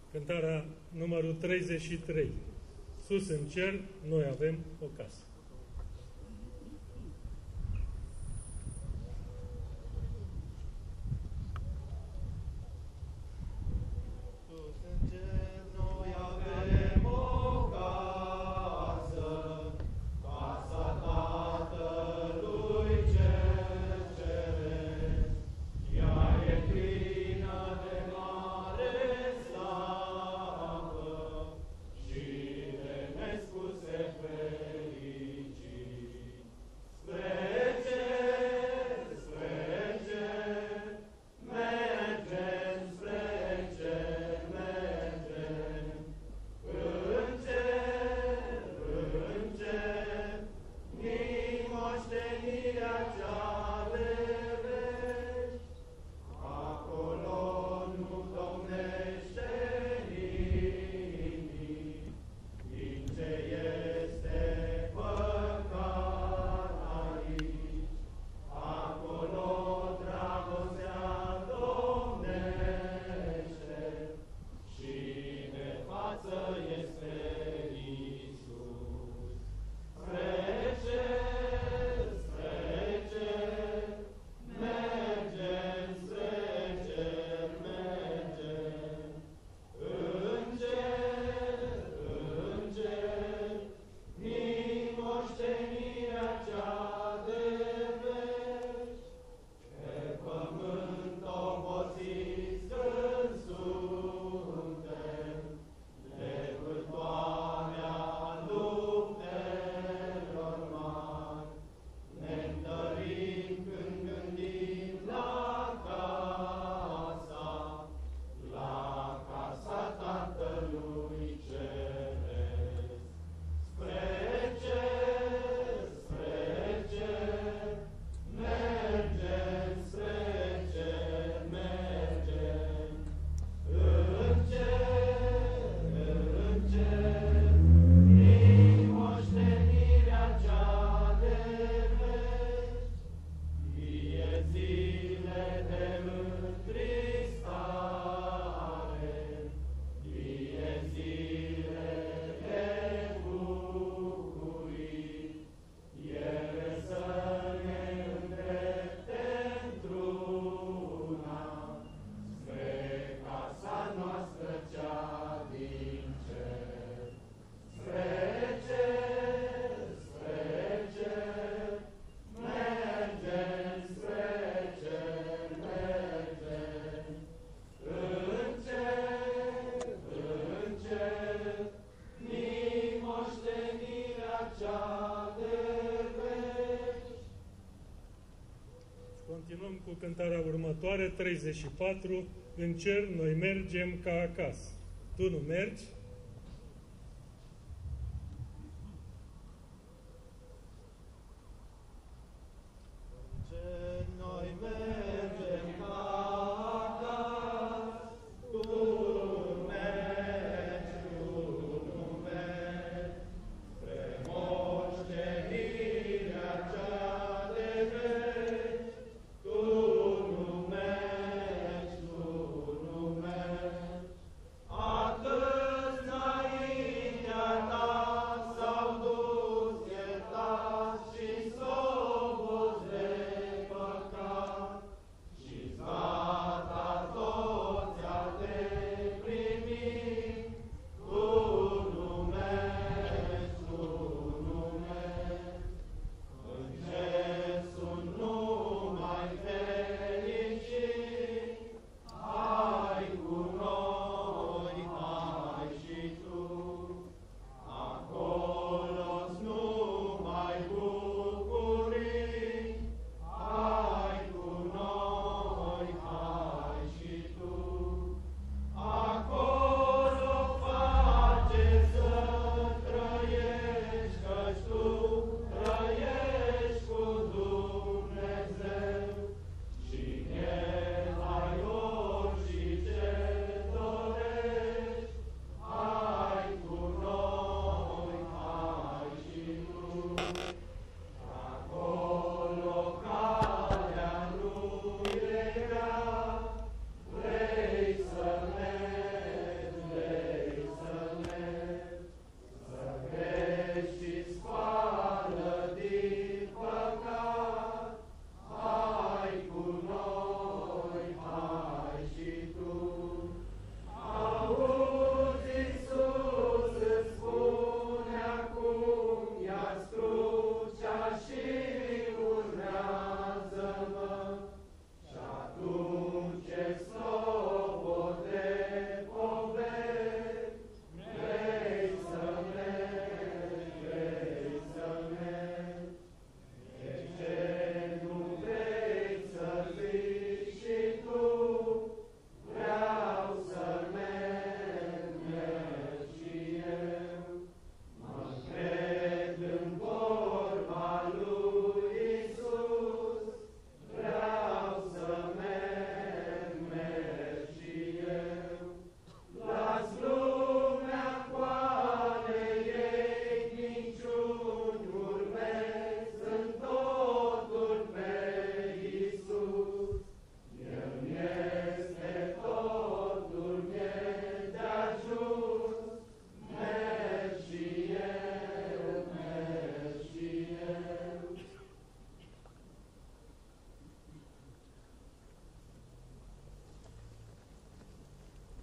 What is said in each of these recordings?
Cântarea numărul 33. Sus în cer, noi avem o casă. Continuăm cu cântarea următoare, 34. În cer noi mergem ca acasă. Tu nu mergi? Atât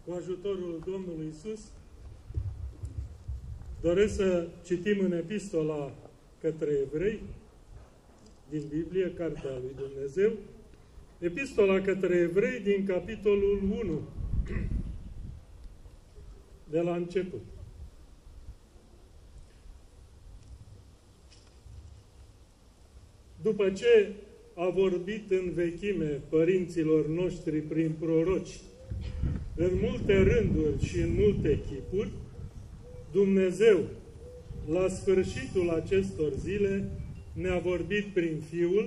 Cu ajutorul Domnului Iisus, doresc să citim în epistola către evrei, din Biblie, Cartea lui Dumnezeu, epistola către evrei din capitolul 1, de la început. După ce a vorbit în vechime părinților noștri prin proroci, în multe rânduri și în multe chipuri, Dumnezeu, la sfârșitul acestor zile, ne-a vorbit prin Fiul,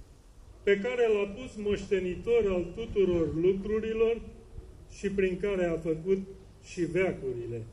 pe care l-a pus moștenitor al tuturor lucrurilor și prin care a făcut și veacurile.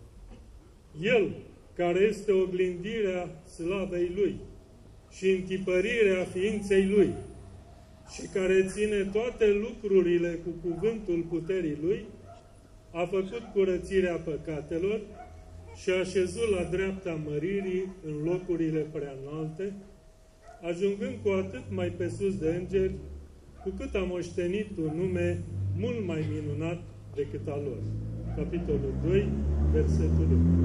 El, care este oglindirea slavei Lui și întipărirea ființei Lui și care ține toate lucrurile cu cuvântul puterii Lui, a făcut curățirea păcatelor și a așezut la dreapta măririi în locurile preanalte, ajungând cu atât mai pe sus de îngeri, cu cât a moștenit un nume mult mai minunat decât al lor. Capitolul 2, versetul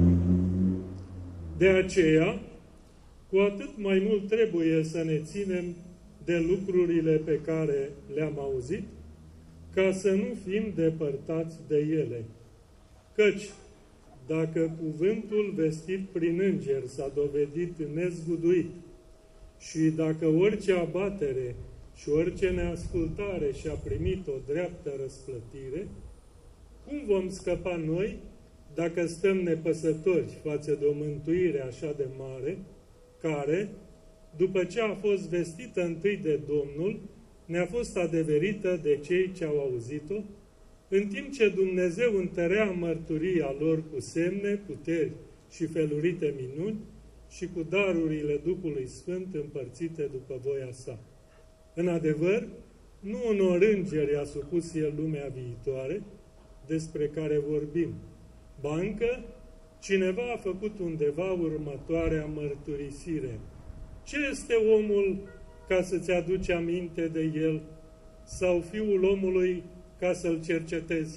1. De aceea, cu atât mai mult trebuie să ne ținem de lucrurile pe care le-am auzit, ca să nu fim depărtați de ele. Căci, dacă cuvântul vestit prin îngeri s-a dovedit nezguduit și dacă orice abatere și orice neascultare și-a primit o dreaptă răsplătire, cum vom scăpa noi dacă stăm nepăsători față de o mântuire așa de mare, care, după ce a fost vestită întâi de Domnul, ne-a fost adeverită de cei ce au auzit-o, în timp ce Dumnezeu întărea mărturia lor cu semne, puteri și felurite minuni și cu darurile Duhului Sfânt împărțite după voia sa. În adevăr, nu unor îngeri a supus el lumea viitoare, despre care vorbim, ba încă cineva a făcut undeva următoarea mărturisire. Ce este omul ca să-ți aduci aminte de el, sau fiul omului ca să-l cercetezi?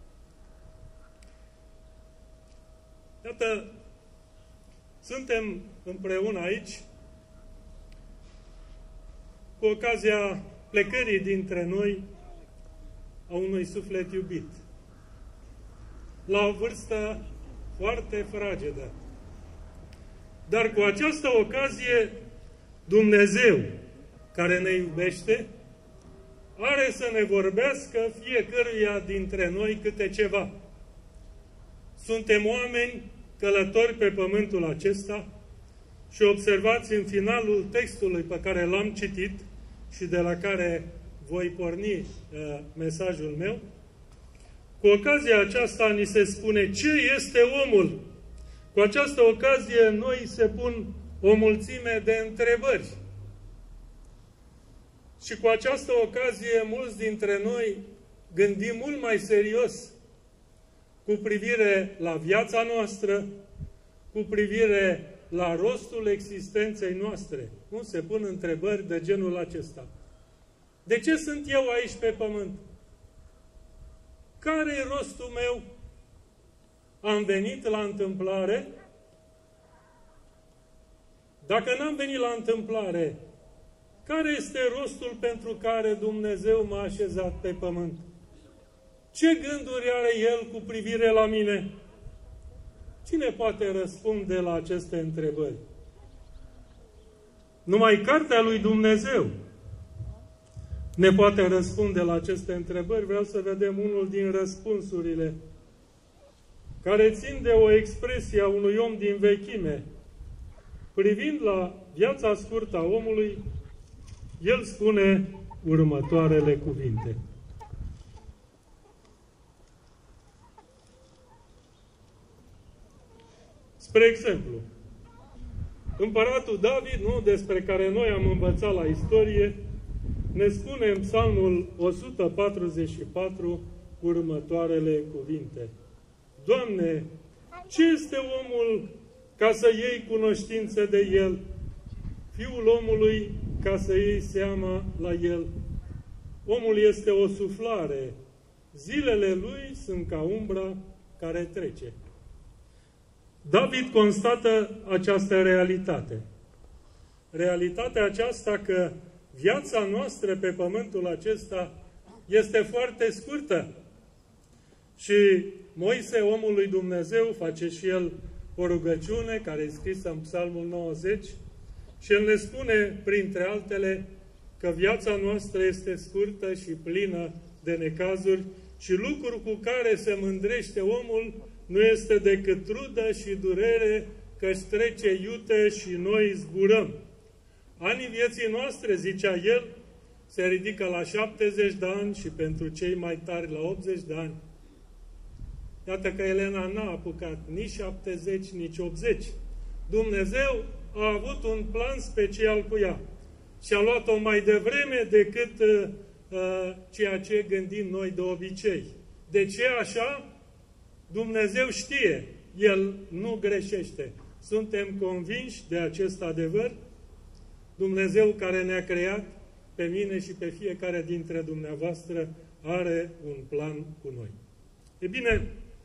Iată, suntem împreună aici cu ocazia plecării dintre noi a unui suflet iubit, la o vârstă foarte fragedă. Dar cu această ocazie, Dumnezeu, care ne iubește, are să ne vorbească fiecăruia dintre noi câte ceva. Suntem oameni călători pe pământul acesta și observați în finalul textului pe care l-am citit și de la care voi porni mesajul meu, cu ocazia aceasta ni se spune ce este omul. Cu această ocazie noi se pun o mulțime de întrebări. Și cu această ocazie mulți dintre noi gândim mult mai serios cu privire la viața noastră, cu privire la rostul existenței noastre. Nu se pun întrebări de genul acesta. De ce sunt eu aici pe pământ? Care e rostul meu? Am venit la întâmplare? Dacă n-am venit la întâmplare, care este rostul pentru care Dumnezeu m-a așezat pe pământ? Ce gânduri are El cu privire la mine? Cine poate răspunde la aceste întrebări? Numai Cartea lui Dumnezeu ne poate răspunde la aceste întrebări. Vreau să vedem unul din răspunsurile care țin de o expresie a unui om din vechime. Privind la viața scurtă a omului, el spune următoarele cuvinte. Spre exemplu, împăratul David, despre care noi am învățat la istorie, ne spune în Psalmul 144 următoarele cuvinte. Doamne, ce este omul ca să iei cunoștință de el? Fiul omului ca să iei seama la el? Omul este o suflare zilele lui sunt ca umbra care trece. David constată această realitate. Realitatea aceasta că viața noastră pe pământul acesta este foarte scurtă. Și Moise, omul lui Dumnezeu, face și el o rugăciune care e scrisă în Psalmul 90 și el ne spune, printre altele, că viața noastră este scurtă și plină de necazuri și lucrul cu care se mândrește omul nu este decât trudă și durere, că-și trece iute și noi zburăm. Anii vieții noastre, zicea el, se ridică la 70 de ani și pentru cei mai tari la 80 de ani. Iată că Elena n-a apucat nici 70, nici 80. Dumnezeu a avut un plan special cu ea și a luat-o mai devreme decât ceea ce gândim noi de obicei. De ce așa? Dumnezeu știe. El nu greșește. Suntem convinși de acest adevăr. Dumnezeu care ne-a creat, pe mine și pe fiecare dintre dumneavoastră, are un plan cu noi. E bine,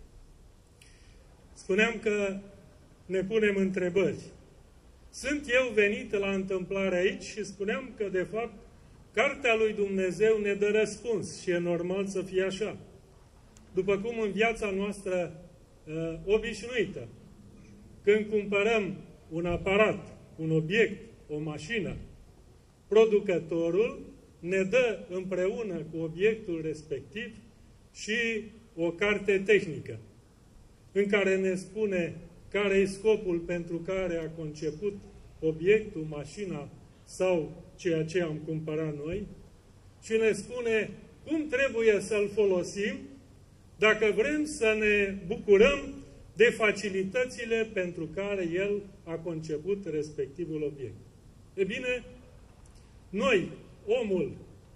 spuneam că ne punem întrebări. Sunt eu venit la întâmplare aici și spuneam că, de fapt, Cartea lui Dumnezeu ne dă răspuns și e normal să fie așa. După cum în viața noastră obișnuită, când cumpărăm un aparat, un obiect, o mașină, producătorul ne dă împreună cu obiectul respectiv și o carte tehnică, în care ne spune care e scopul pentru care a conceput obiectul, mașina sau ceea ce am cumpărat noi și ne spune cum trebuie să-l folosim dacă vrem să ne bucurăm de facilitățile pentru care el a conceput respectivul obiect. E bine, noi, omul,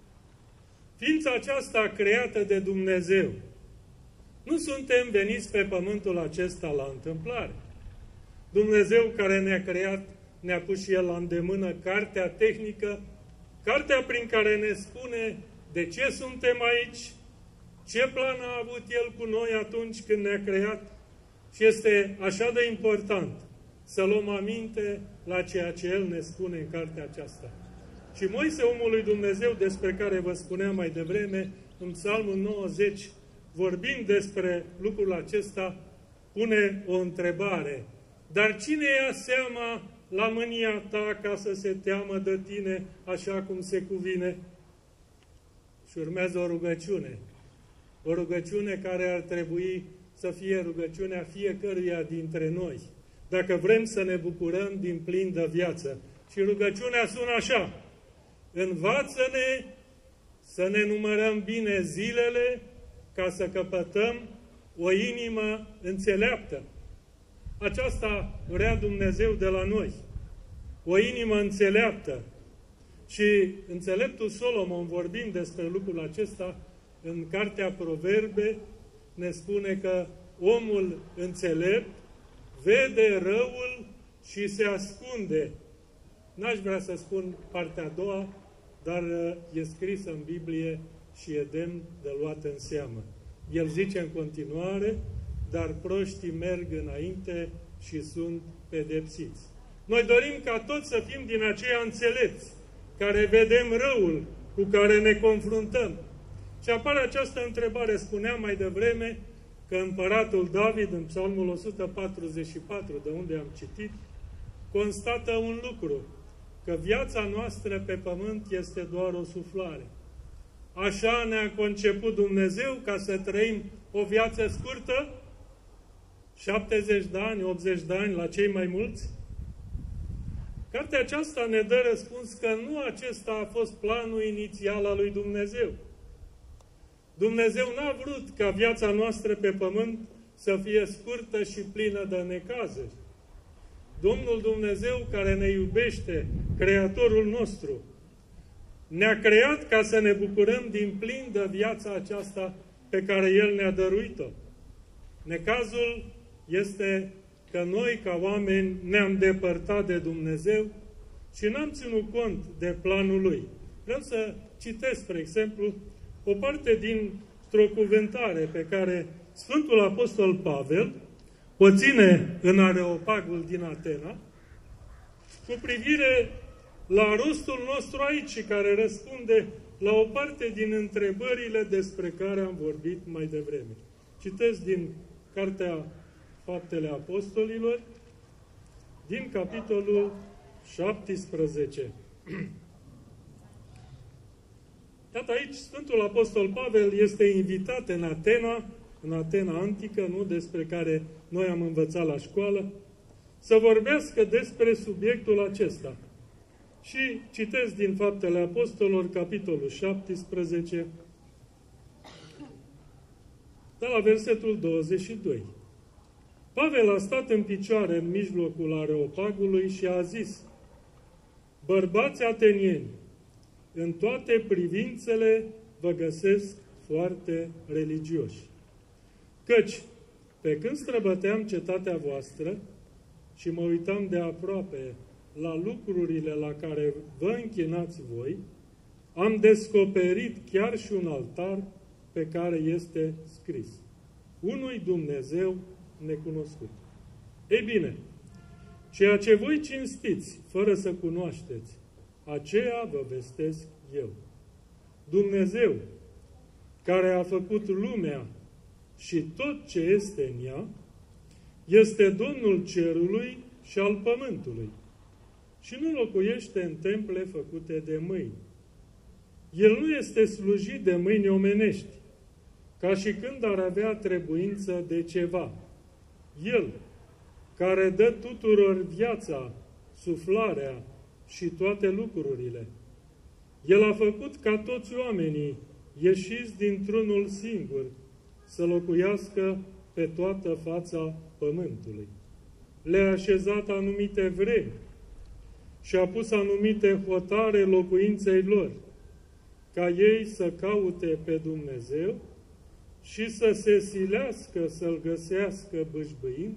ființa aceasta creată de Dumnezeu, nu suntem veniți pe pământul acesta la întâmplare. Dumnezeu care ne-a creat, ne-a pus și El la îndemână cartea tehnică, cartea prin care ne spune de ce suntem aici, ce plan a avut El cu noi atunci când ne-a creat și este așa de important să luăm aminte la ceea ce El ne spune în cartea aceasta. Și Moise, omul lui Dumnezeu, despre care vă spuneam mai devreme, în Psalmul 90, vorbind despre lucrul acesta, pune o întrebare. Dar cine ia seama la mânia ta ca să se teamă de tine așa cum se cuvine? Și urmează o rugăciune. O rugăciune care ar trebui să fie rugăciunea fiecăruia dintre noi, dacă vrem să ne bucurăm din plin de viață. Și rugăciunea sună așa: învață-ne să ne numărăm bine zilele ca să căpătăm o inimă înțeleaptă. Aceasta vrea Dumnezeu de la noi. O inimă înțeleaptă. Și înțeleptul Solomon, vorbind despre lucrul acesta, în cartea Proverbe, ne spune că omul înțelept vede răul și se ascunde. N-aș vrea să spun partea a doua, dar e scris în Biblie și e demn de luat în seamă. El zice în continuare, dar proștii merg înainte și sunt pedepsiți. Noi dorim ca toți să fim din aceia înțelepți, care vedem răul cu care ne confruntăm. Și apare această întrebare, spuneam mai devreme, că împăratul David, în Psalmul 144, de unde am citit, constată un lucru, că viața noastră pe pământ este doar o suflare. Așa ne-a conceput Dumnezeu ca să trăim o viață scurtă, 70 de ani, 80 de ani, la cei mai mulți? Cartea aceasta ne dă răspuns că nu acesta a fost planul inițial al lui Dumnezeu. Dumnezeu n-a vrut ca viața noastră pe pământ să fie scurtă și plină de necazuri. Domnul Dumnezeu care ne iubește, Creatorul nostru, ne-a creat ca să ne bucurăm din plin de viața aceasta pe care El ne-a dăruit-o. Necazul este că noi, ca oameni, ne-am depărtat de Dumnezeu și n-am ținut cont de planul Lui. Vreau să citesc, spre exemplu, o parte din într-o cuvântare pe care Sfântul Apostol Pavel o ține în Areopagul din Atena, cu privire la rostul nostru aici și care răspunde la o parte din întrebările despre care am vorbit mai devreme. Citesc din Cartea Faptele Apostolilor, din capitolul 17. Iată aici, Sfântul Apostol Pavel este invitat în Atena antică, nu despre care noi am învățat la școală, să vorbească despre subiectul acesta. Și citesc din Faptele Apostolilor, capitolul 17, de la versetul 22. Pavel a stat în picioare în mijlocul Areopagului și a zis: bărbați atenieni, în toate privințele vă găsesc foarte religioși. Căci, pe când străbăteam cetatea voastră și mă uitam de aproape la lucrurile la care vă închinați voi, am descoperit chiar și un altar pe care este scris: unui Dumnezeu necunoscut. Ei bine, ceea ce voi cinstiți fără să cunoașteți, aceea vă vestesc eu. Dumnezeu, care a făcut lumea și tot ce este în ea, este Domnul cerului și al pământului și nu locuiește în temple făcute de mâini. El nu este slujit de mâini omenești, ca și când ar avea trebuință de ceva. El, care dă tuturor viața, suflarea și toate lucrurile. El a făcut ca toți oamenii, ieșiți dintr-unul singur, să locuiască pe toată fața pământului. Le-a așezat anumite vremi și a pus anumite hotare locuinței lor, ca ei să caute pe Dumnezeu și să se silească să-L găsească bâșbâind,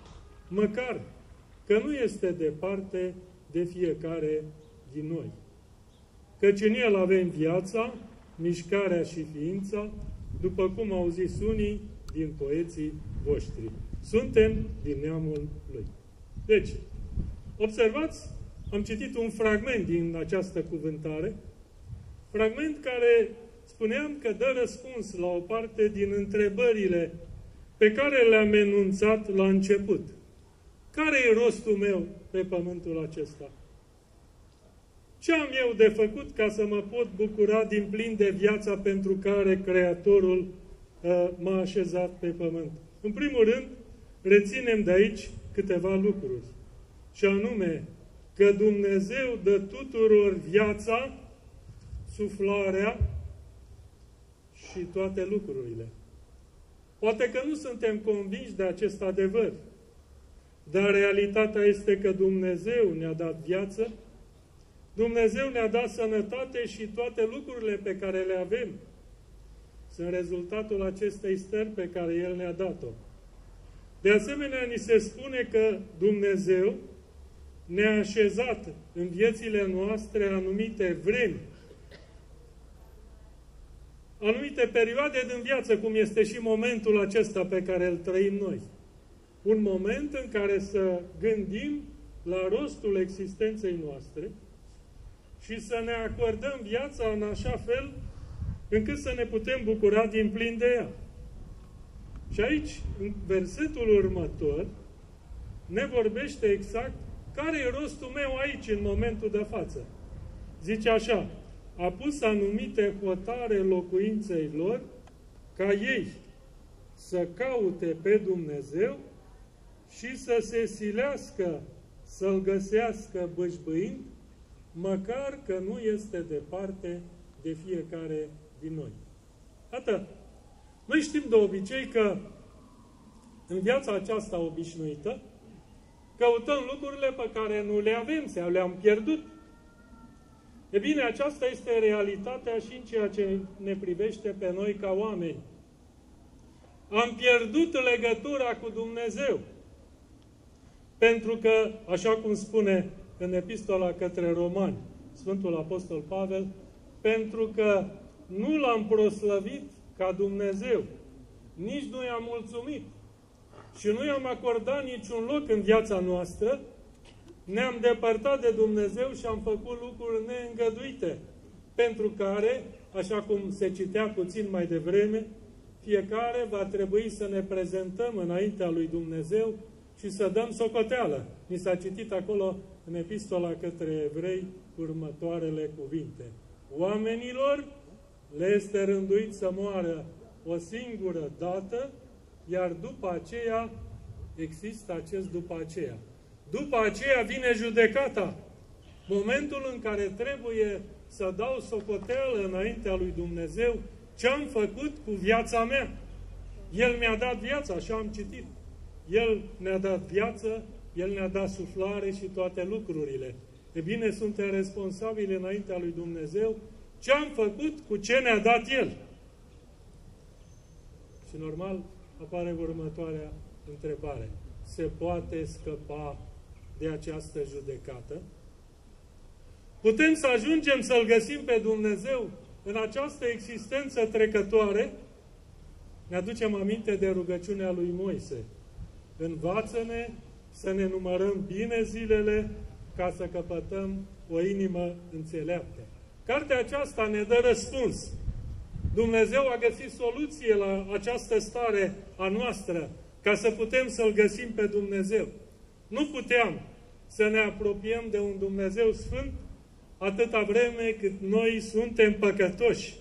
măcar că nu este departe de fiecare din noi. Căci în El avem viața, mișcarea și ființa, după cum au zis unii din poeții voștri. Suntem din neamul Lui. Deci, observați, am citit un fragment din această cuvântare, fragment care spuneam că dă răspuns la o parte din întrebările pe care le-am enunțat la început. Care e rostul meu pe pământul acesta? Ce am eu de făcut ca să mă pot bucura din plin de viața pentru care Creatorul m-a așezat pe pământ? În primul rând, reținem de aici câteva lucruri. Și anume, că Dumnezeu dă tuturor viața, suflarea și toate lucrurile. Poate că nu suntem convinși de acest adevăr, dar realitatea este că Dumnezeu ne-a dat viață, Dumnezeu ne-a dat sănătate și toate lucrurile pe care le avem sunt rezultatul acestei stări pe care El ne-a dat-o. De asemenea, ni se spune că Dumnezeu ne-a așezat în viețile noastre anumite vremi, anumite perioade din viață, cum este și momentul acesta pe care îl trăim noi. Un moment în care să gândim la rostul existenței noastre și să ne acordăm viața în așa fel încât să ne putem bucura din plin de ea. Și aici, în versetul următor, ne vorbește exact care e rostul meu aici, în momentul de față. Zice așa: a pus anumite hotare locuinței lor, ca ei să caute pe Dumnezeu și să se silească să-L găsească bâșbâind, măcar că nu este departe de fiecare din noi. Atât. Noi știm de obicei că în viața aceasta obișnuită căutăm lucrurile pe care nu le avem sau le-am pierdut. E bine, aceasta este realitatea și în ceea ce ne privește pe noi ca oameni. Am pierdut legătura cu Dumnezeu. Pentru că, așa cum spune în Epistola către Romani, Sfântul Apostol Pavel, pentru că nu L-am proslăvit ca Dumnezeu nici nu i-am mulțumit și nu i-am acordat niciun loc în viața noastră, ne-am depărtat de Dumnezeu și am făcut lucruri neîngăduite, pentru care, așa cum se citea puțin mai devreme, fiecare va trebui să ne prezentăm înaintea lui Dumnezeu și să dăm socoteală. Ni s-a citit acolo în epistola către evrei următoarele cuvinte. Oamenilor le este rânduit să moară o singură dată, iar după aceea există acest după aceea. După aceea vine judecata. Momentul în care trebuie să dau socoteală înaintea lui Dumnezeu ce am făcut cu viața mea. El mi-a dat viața, așa am citit. El ne-a dat viață, El ne-a dat suflare și toate lucrurile. E bine, suntem responsabili înaintea lui Dumnezeu ce am făcut cu ce ne-a dat El. Și normal apare următoarea întrebare. Se poate scăpa de această judecată? Putem să ajungem să-L găsim pe Dumnezeu în această existență trecătoare? Ne aducem aminte de rugăciunea lui Moise. Învață-ne să ne numărăm bine zilele ca să căpătăm o inimă înțeleaptă. Cartea aceasta ne dă răspuns. Dumnezeu a găsit soluție la această stare a noastră ca să putem să-L găsim pe Dumnezeu. Nu puteam să ne apropiem de un Dumnezeu Sfânt atâta vreme cât noi suntem păcătoși.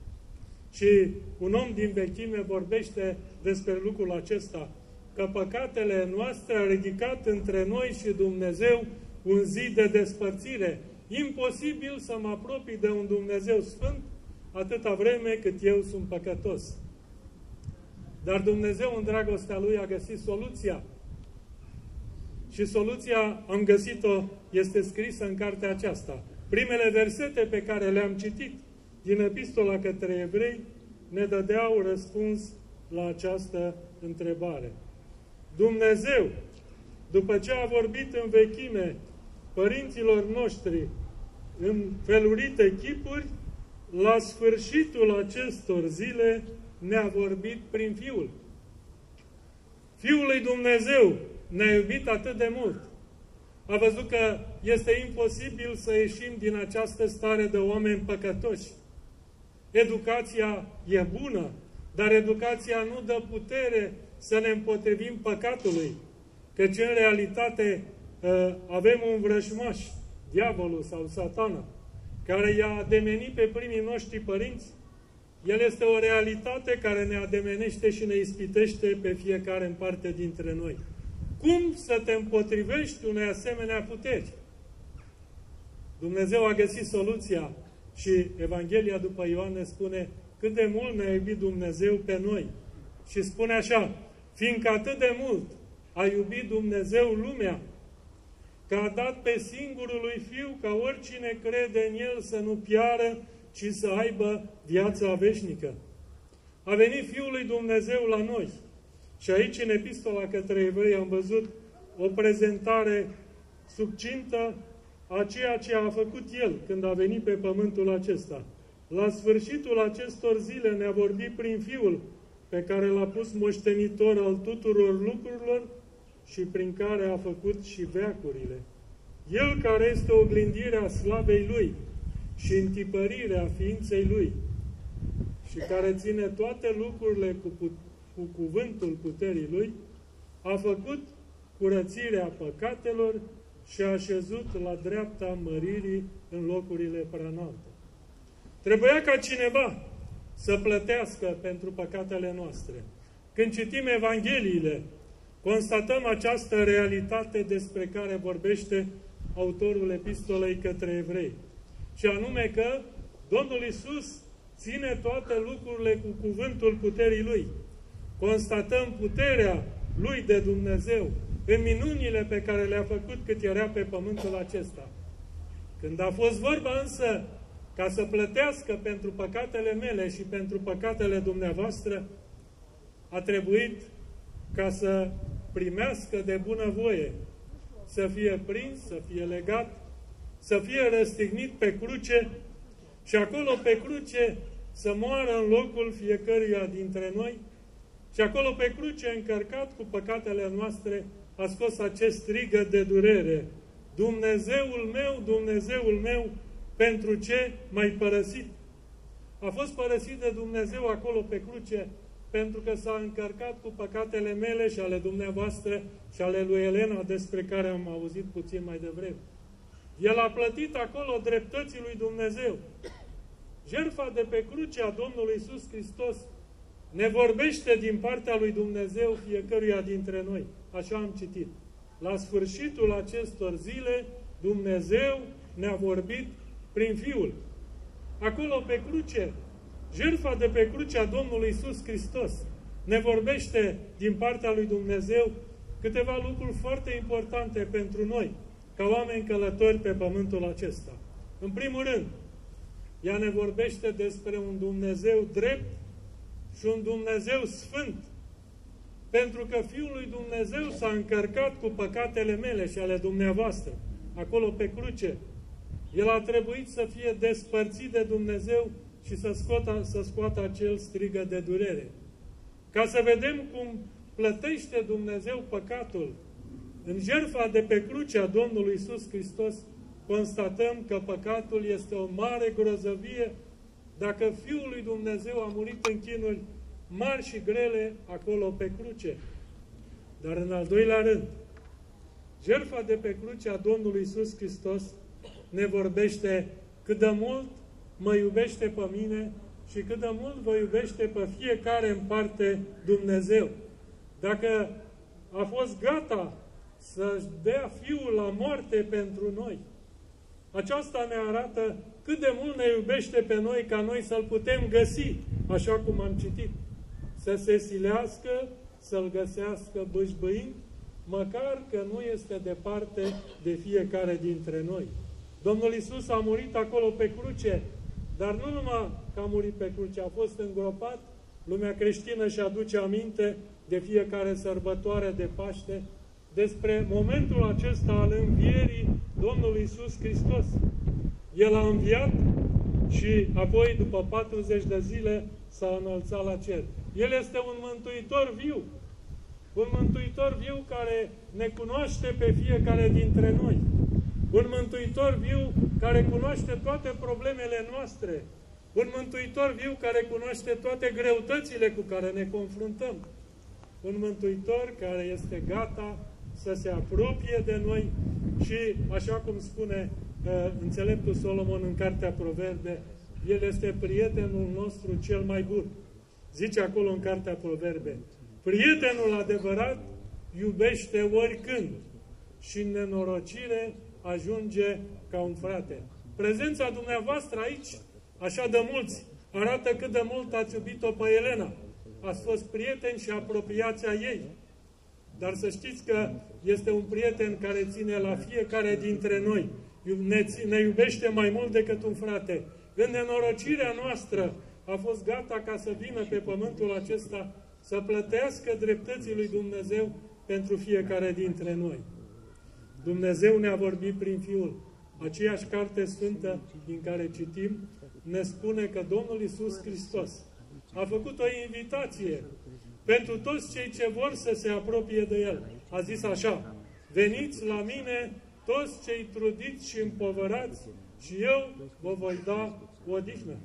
Și un om din vechime vorbește despre lucrul acesta, că păcatele noastre au ridicat între noi și Dumnezeu un zid de despărțire. Imposibil să mă apropii de un Dumnezeu Sfânt atâta vreme cât eu sunt păcătos. Dar Dumnezeu, în dragostea Lui, a găsit soluția. Și soluția, am găsit-o, este scrisă în cartea aceasta. Primele versete pe care le-am citit din epistola către evrei ne dădeau răspuns la această întrebare. Dumnezeu, după ce a vorbit în vechime părinților noștri în felurite chipuri, la sfârșitul acestor zile ne-a vorbit prin Fiul. Fiul lui Dumnezeu ne-a iubit atât de mult. A văzut că este imposibil să ieșim din această stare de oameni păcătoși. Educația e bună, dar educația nu dă putere să ne împotrivim păcatului, căci în realitate avem un vrăjmaș, diavolul sau satana, care i-a ademenit pe primii noștri părinți. El este o realitate care ne ademenește și ne ispitește pe fiecare în parte dintre noi. Cum să te împotrivești unei asemenea puteri? Dumnezeu a găsit soluția și Evanghelia după Ioan ne spune cât de mult ne-a iubit Dumnezeu pe noi. Și spune așa, fiindcă atât de mult a iubit Dumnezeu lumea, că a dat pe singurul lui Fiu ca oricine crede în El să nu piară, ci să aibă viața veșnică. A venit Fiul lui Dumnezeu la noi. Și aici, în epistola către evrei, am văzut o prezentare succintă a ceea ce a făcut El când a venit pe pământul acesta. La sfârșitul acestor zile ne-a vorbit prin Fiul, pe care l-a pus moștenitor al tuturor lucrurilor și prin care a făcut și veacurile. El care este oglindirea slavei Lui și întipărirea ființei Lui și care ține toate lucrurile cu cuvântul puterii Lui, a făcut curățirea păcatelor și a așezut la dreapta măririi în locurile preînalte. Trebuia ca cineva să plătească pentru păcatele noastre. Când citim Evangheliile, constatăm această realitate despre care vorbește autorul epistolei către evrei. Și anume că Domnul Iisus ține toate lucrurile cu cuvântul puterii Lui. Constatăm puterea Lui de Dumnezeu în minunile pe care le-a făcut cât era pe pământul acesta. Când a fost vorba însă ca să plătească pentru păcatele mele și pentru păcatele dumneavoastră, a trebuit ca să primească de bunăvoie, să fie prins, să fie legat, să fie răstignit pe cruce și acolo pe cruce să moară în locul fiecăruia dintre noi și acolo pe cruce, încărcat cu păcatele noastre, a scos acest strigăt de durere: Dumnezeul meu, pentru ce m-ai părăsit? A fost părăsit de Dumnezeu acolo pe cruce pentru că s-a încărcat cu păcatele mele și ale dumneavoastră și ale lui Elena, despre care am auzit puțin mai devreme. El a plătit acolo dreptății lui Dumnezeu. Jertfa de pe cruce a Domnului Iisus Hristos ne vorbește din partea lui Dumnezeu fiecăruia dintre noi. Așa am citit. La sfârșitul acestor zile, Dumnezeu ne-a vorbit prin Fiul. Acolo pe cruce, jertfa de pe cruce a Domnului Iisus Hristos ne vorbește din partea lui Dumnezeu câteva lucruri foarte importante pentru noi, ca oameni călători pe pământul acesta. În primul rând, ea ne vorbește despre un Dumnezeu drept și un Dumnezeu sfânt, pentru că Fiul lui Dumnezeu s-a încărcat cu păcatele mele și ale dumneavoastră, acolo pe cruce. El a trebuit să fie despărțit de Dumnezeu și să scoată acel strigăt de durere. Ca să vedem cum plătește Dumnezeu păcatul, în jertfa de pe cruce a Domnului Iisus Hristos, constatăm că păcatul este o mare grozăvie dacă Fiul lui Dumnezeu a murit în chinuri mari și grele acolo pe cruce. Dar în al doilea rând, jertfa de pe cruce a Domnului Iisus Hristos ne vorbește cât de mult mă iubește pe mine și cât de mult vă iubește pe fiecare în parte Dumnezeu. Dacă a fost gata să-și dea Fiul la moarte pentru noi, aceasta ne arată cât de mult ne iubește pe noi, ca noi să-L putem găsi, așa cum am citit. Să se silească, să-L găsească bâșbâind, măcar că nu este departe de fiecare dintre noi. Domnul Iisus a murit acolo pe cruce, dar nu numai că a murit pe cruce, a fost îngropat. Lumea creștină și aduce aminte de fiecare sărbătoare de Paște despre momentul acesta al învierii Domnului Iisus Hristos. El a înviat și apoi, după 40 de zile, s-a înălțat la cer. El este un mântuitor viu. Un mântuitor viu care ne cunoaște pe fiecare dintre noi. Un mântuitor viu care cunoaște toate problemele noastre. Un mântuitor viu care cunoaște toate greutățile cu care ne confruntăm. Un mântuitor care este gata să se apropie de noi și, așa cum spune înțeleptul Solomon în Cartea Proverbe, el este prietenul nostru cel mai bun. Zice acolo în Cartea Proverbe: prietenul adevărat iubește oricând și în nenorocire ajunge ca un frate. Prezența dumneavoastră aici, așa de mulți, arată cât de mult ați iubit-o pe Elena. Ați fost prieteni și apropiați a ei. Dar să știți că este un prieten care ține la fiecare dintre noi. Ne iubește mai mult decât un frate. În nenorocirea noastră a fost gata ca să vină pe pământul acesta să plătească dreptății lui Dumnezeu pentru fiecare dintre noi. Dumnezeu ne-a vorbit prin Fiul. Aceeași carte sfântă din care citim ne spune că Domnul Iisus Hristos a făcut o invitație pentru toți cei ce vor să se apropie de El. A zis așa: veniți la mine toți cei trudiți și împovărați și eu vă voi da odihnă.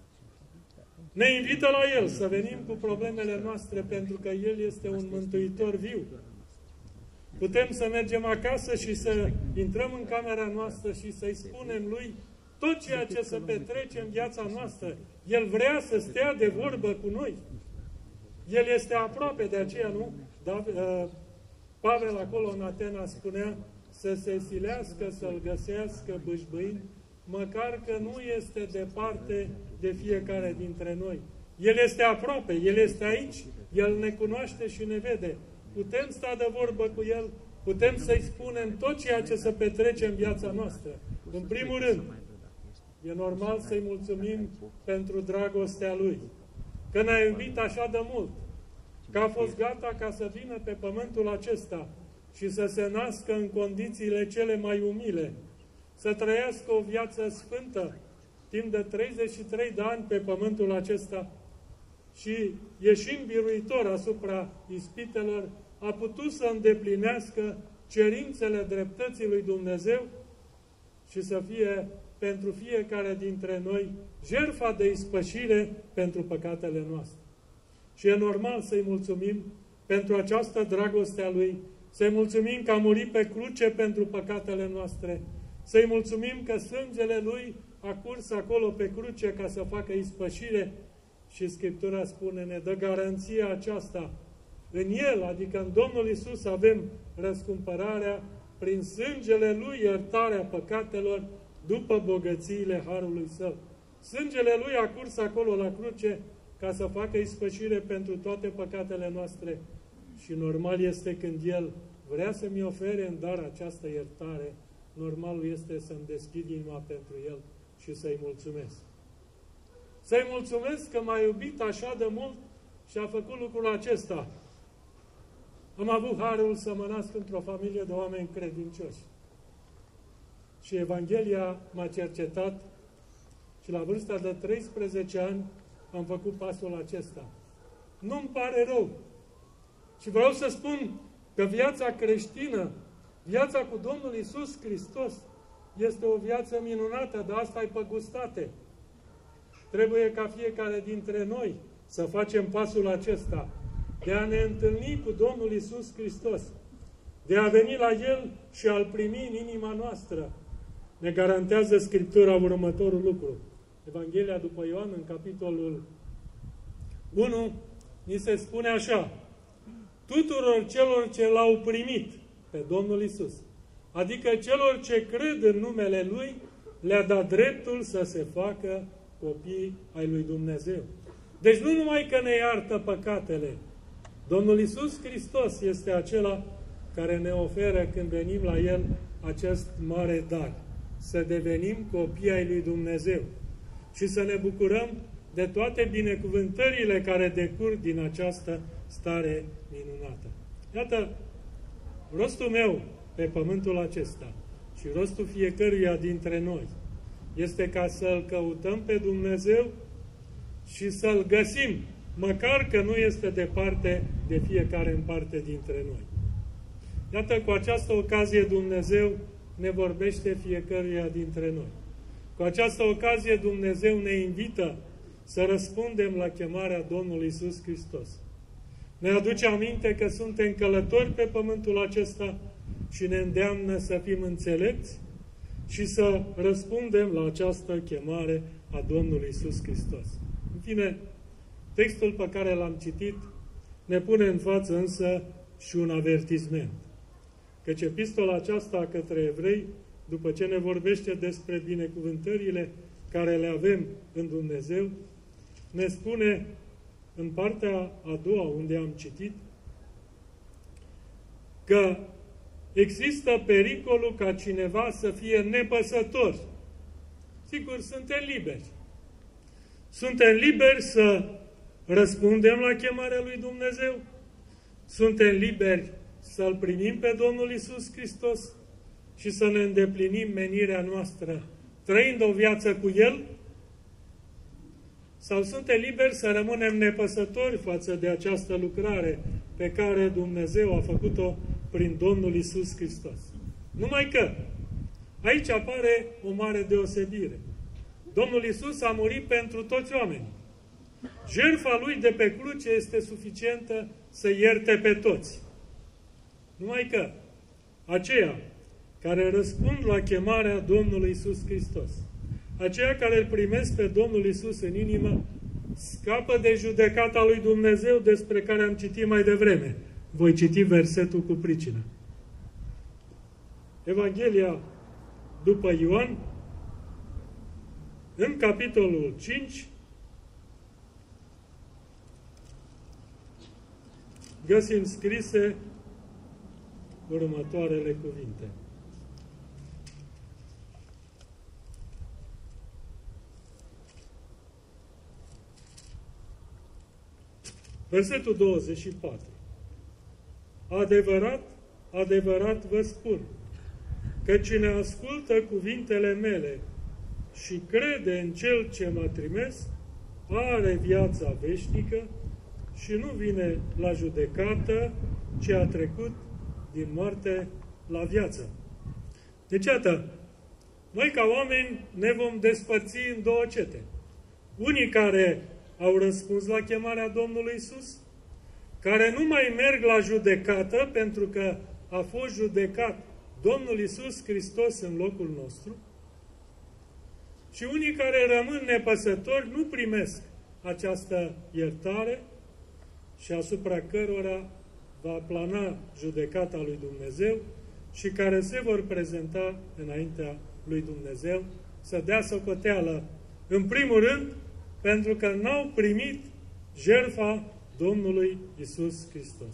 Ne invită la El să venim cu problemele noastre, pentru că El este un mântuitor viu. Putem să mergem acasă și să intrăm în camera noastră și să-i spunem Lui tot ceea ce se petrece în viața noastră. El vrea să stea de vorbă cu noi. El este aproape, de aceea, nu? Pavel acolo în Atena spunea să se silească, să-L găsească bâșbâind, măcar că nu este departe de fiecare dintre noi. El este aproape, El este aici, El ne cunoaște și ne vede. Putem sta de vorbă cu El, putem să-i spunem tot ceea ce se petrece în viața noastră. În primul rând, e normal să-i mulțumim pentru dragostea Lui, că ne-a iubit așa de mult, că a fost gata ca să vină pe pământul acesta și să se nască în condițiile cele mai umile, să trăiască o viață sfântă, timp de 33 de ani pe pământul acesta și ieșind biruitor asupra ispitelor, a putut să îndeplinească cerințele dreptății lui Dumnezeu și să fie pentru fiecare dintre noi jertfa de ispășire pentru păcatele noastre. Și e normal să-i mulțumim pentru această dragoste a Lui, să-i mulțumim că a murit pe cruce pentru păcatele noastre, să-i mulțumim că sângele Lui a curs acolo pe cruce ca să facă ispășire și Scriptura spune, ne dă garanția aceasta. În El, adică în Domnul Iisus, avem răscumpărarea, prin sângele Lui iertarea păcatelor după bogățiile Harului Său. Sângele Lui a curs acolo la cruce ca să facă ispășire pentru toate păcatele noastre și normal este când El vrea să-mi ofere în dar această iertare, normalul este să-mi deschid inima pentru El și să-i mulțumesc. Să-i mulțumesc că m-a iubit așa de mult și a făcut lucrul acesta. Am avut harul să mă nasc într-o familie de oameni credincioși. Și Evanghelia m-a cercetat și la vârsta de 13 ani am făcut pasul acesta. Nu-mi pare rău. Și vreau să spun că viața creștină, viața cu Domnul Iisus Hristos, este o viață minunată, dar asta ai pe gustate. Trebuie ca fiecare dintre noi să facem pasul acesta, de a ne întâlni cu Domnul Iisus Hristos, de a veni la El și a-L primi în inima noastră. Ne garantează Scriptura următorul lucru. Evanghelia după Ioan, în capitolul 1, ni se spune așa: tuturor celor ce L-au primit pe Domnul Iisus, adică celor ce cred în numele Lui, le-a dat dreptul să se facă copii ai lui Dumnezeu. Deci nu numai că ne iartă păcatele, Domnul Iisus Hristos este acela care ne oferă când venim la El acest mare dar, să devenim copii ai lui Dumnezeu și să ne bucurăm de toate binecuvântările care decurg din această stare minunată. Iată, rostul meu pe pământul acesta și rostul fiecăruia dintre noi este ca să-L căutăm pe Dumnezeu și să-L găsim, măcar că nu este departe de fiecare în parte dintre noi. Iată, cu această ocazie Dumnezeu ne vorbește fiecăruia dintre noi. Cu această ocazie Dumnezeu ne invită să răspundem la chemarea Domnului Iisus Hristos. Ne aduce aminte că suntem călători pe pământul acesta și ne îndeamnă să fim înțelepți și să răspundem la această chemare a Domnului Iisus Hristos. În fine, textul pe care l-am citit ne pune în față însă și un avertisment. Căci epistola aceasta către evrei, după ce ne vorbește despre binecuvântările care le avem în Dumnezeu, ne spune în partea a doua unde am citit că există pericolul ca cineva să fie nepăsător. Sigur, suntem liberi. Suntem liberi să răspundem la chemarea lui Dumnezeu. Suntem liberi să-L primim pe Domnul Iisus Hristos și să ne îndeplinim menirea noastră, trăind o viață cu El? Sau suntem liberi să rămânem nepăsători față de această lucrare pe care Dumnezeu a făcut-o prin Domnul Iisus Hristos? Numai că aici apare o mare deosebire. Domnul Iisus a murit pentru toți oamenii. Jertfa Lui de pe cruce este suficientă să ierte pe toți. Numai că aceia care răspund la chemarea Domnului Iisus Hristos, aceia care îl primesc pe Domnul Iisus în inimă, scapă de judecata lui Dumnezeu despre care am citit mai devreme. Voi citi versetul cu pricină. Evanghelia după Ioan, în capitolul 5, găsim scrise următoarele cuvinte. Versetul 24. Adevărat, adevărat vă spun, că cine ascultă cuvintele mele și crede în Cel ce m-a trimis, are viața veșnică și nu vine la judecată, ci a trecut din moarte la viață. Deci, iată, noi ca oameni ne vom despărți în două cete. Unii care au răspuns la chemarea Domnului Iisus, care nu mai merg la judecată pentru că a fost judecat Domnul Iisus Hristos în locul nostru, și unii care rămân nepăsători nu primesc această iertare și asupra cărora va plana judecata lui Dumnezeu și care se vor prezenta înaintea lui Dumnezeu să dea socoteală, în primul rând, pentru că n-au primit jertfa Domnului Iisus Hristos.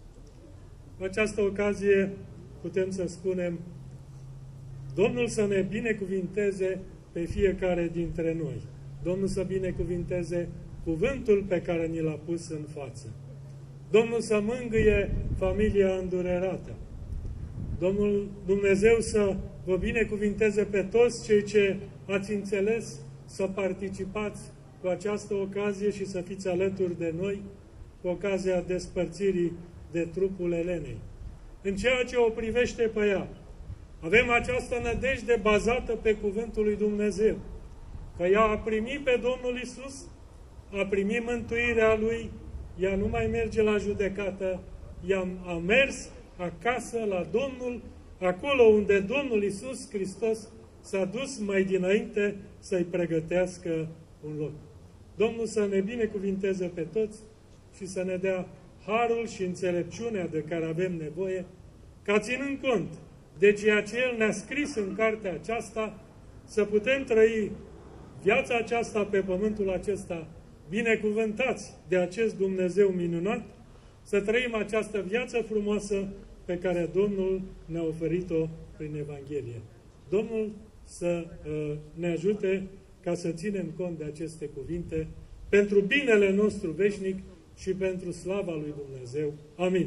Cu această ocazie putem să spunem: Domnul să ne binecuvinteze pe fiecare dintre noi. Domnul să binecuvinteze cuvântul pe care ni l-a pus în față. Domnul să mângâie familia îndurerată. Domnul Dumnezeu să vă binecuvinteze pe toți cei ce ați înțeles să participați cu această ocazie și să fiți alături de noi cu ocazia despărțirii de trupul Elenei. În ceea ce o privește pe ea, avem această nădejde bazată pe cuvântul lui Dumnezeu, că ea a primit pe Domnul Iisus, a primit mântuirea Lui, ea nu mai merge la judecată, ea a mers acasă la Domnul, acolo unde Domnul Iisus Hristos s-a dus mai dinainte să-i pregătească un loc. Domnul să ne binecuvinteze pe toți și să ne dea harul și înțelepciunea de care avem nevoie, ca ținând cont de ceea ce El ne-a scris în cartea aceasta, să putem trăi viața aceasta pe pământul acesta, binecuvântați de acest Dumnezeu minunat, să trăim această viață frumoasă pe care Domnul ne-a oferit-o prin Evanghelie. Domnul să ne ajute ca să ținem cont de aceste cuvinte pentru binele nostru veșnic și pentru slava lui Dumnezeu. Amin.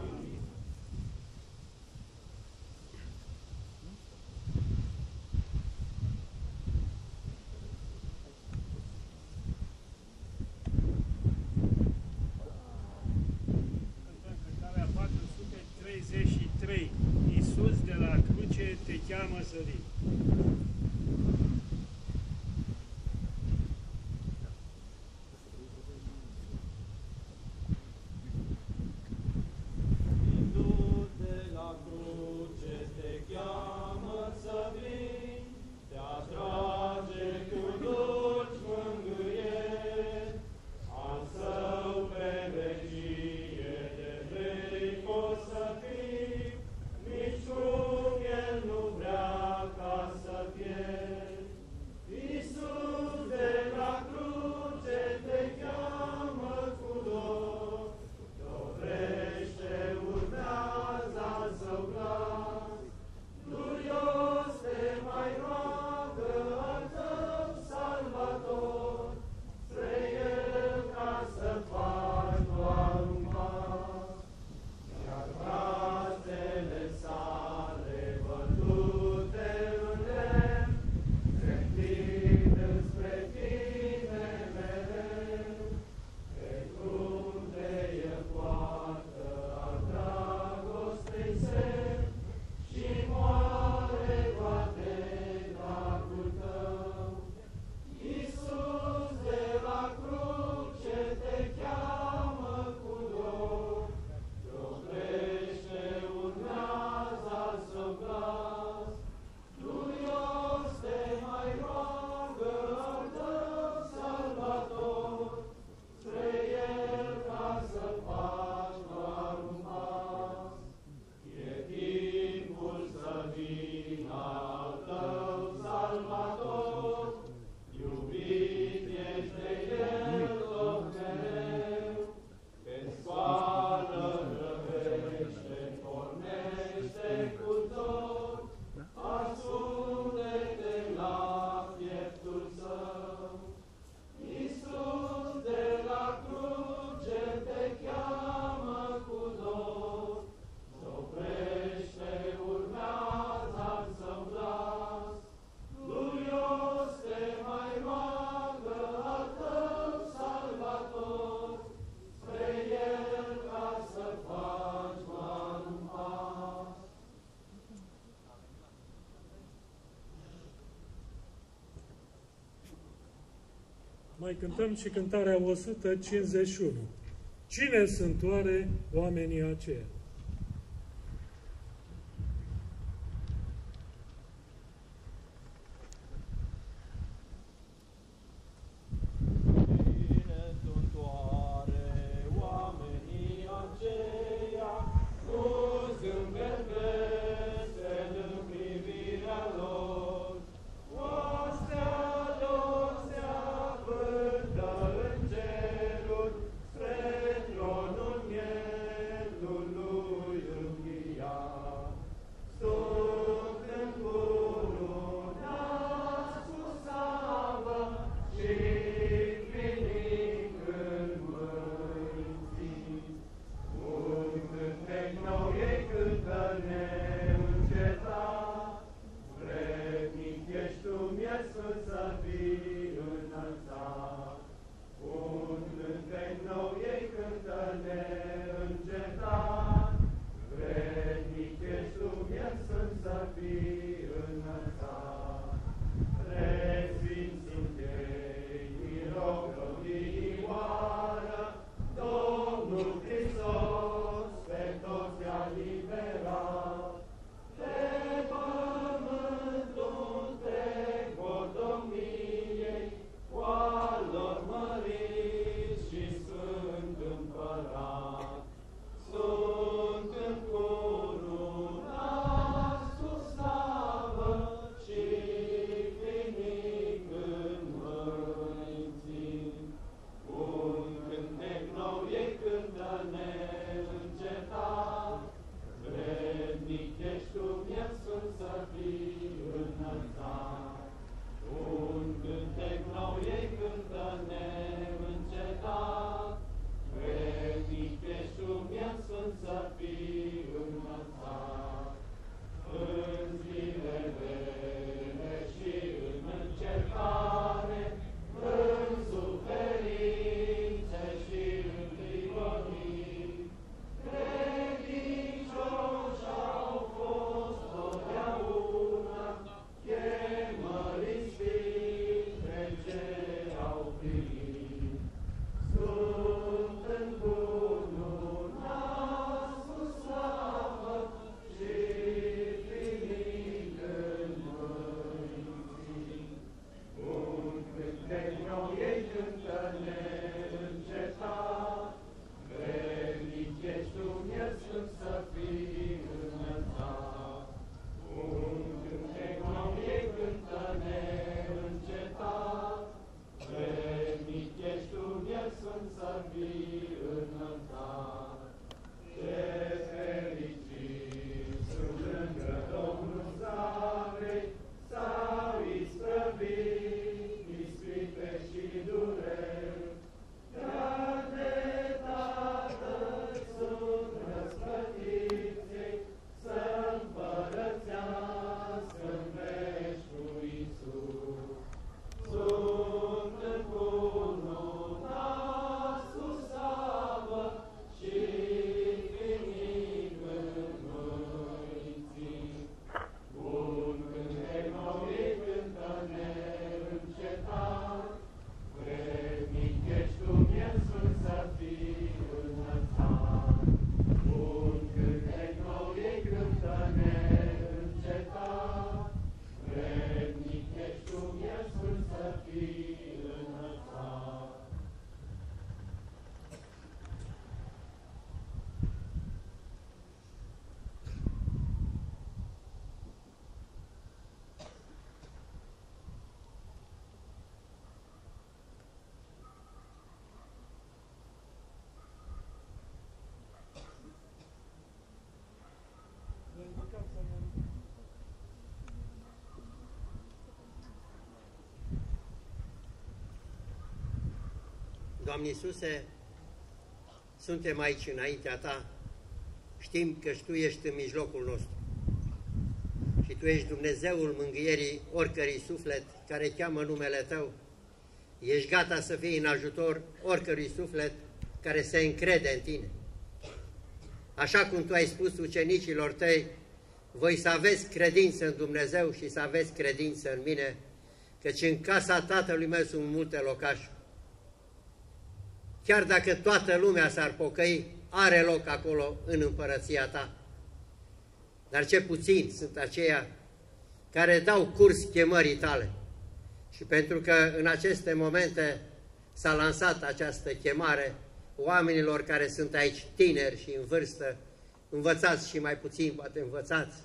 Cântarea 433. Iisus de la cruce te cheamă să vii. Nici cum el nu vrea ca să Mai cântăm și cântarea 151. Cine sunt oare oamenii aceia? Doamne Iisuse, suntem aici înaintea Ta, știm că Tu ești în mijlocul nostru și Tu ești Dumnezeul mângâierii oricărui suflet care cheamă numele Tău. Ești gata să fii în ajutor oricărui suflet care se încrede în Tine. Așa cum Tu ai spus ucenicilor Tăi, voi să aveți credință în Dumnezeu și să aveți credință în mine, căci în casa Tatălui meu sunt multe locașuri. chiar dacă toată lumea s-ar pocăi, are loc acolo în împărăția ta. Dar ce puțini sunt aceia care dau curs chemării tale. Și pentru că în aceste momente s-a lansat această chemare oamenilor care sunt aici tineri și în vârstă, învățați și mai puțin, poate învățați,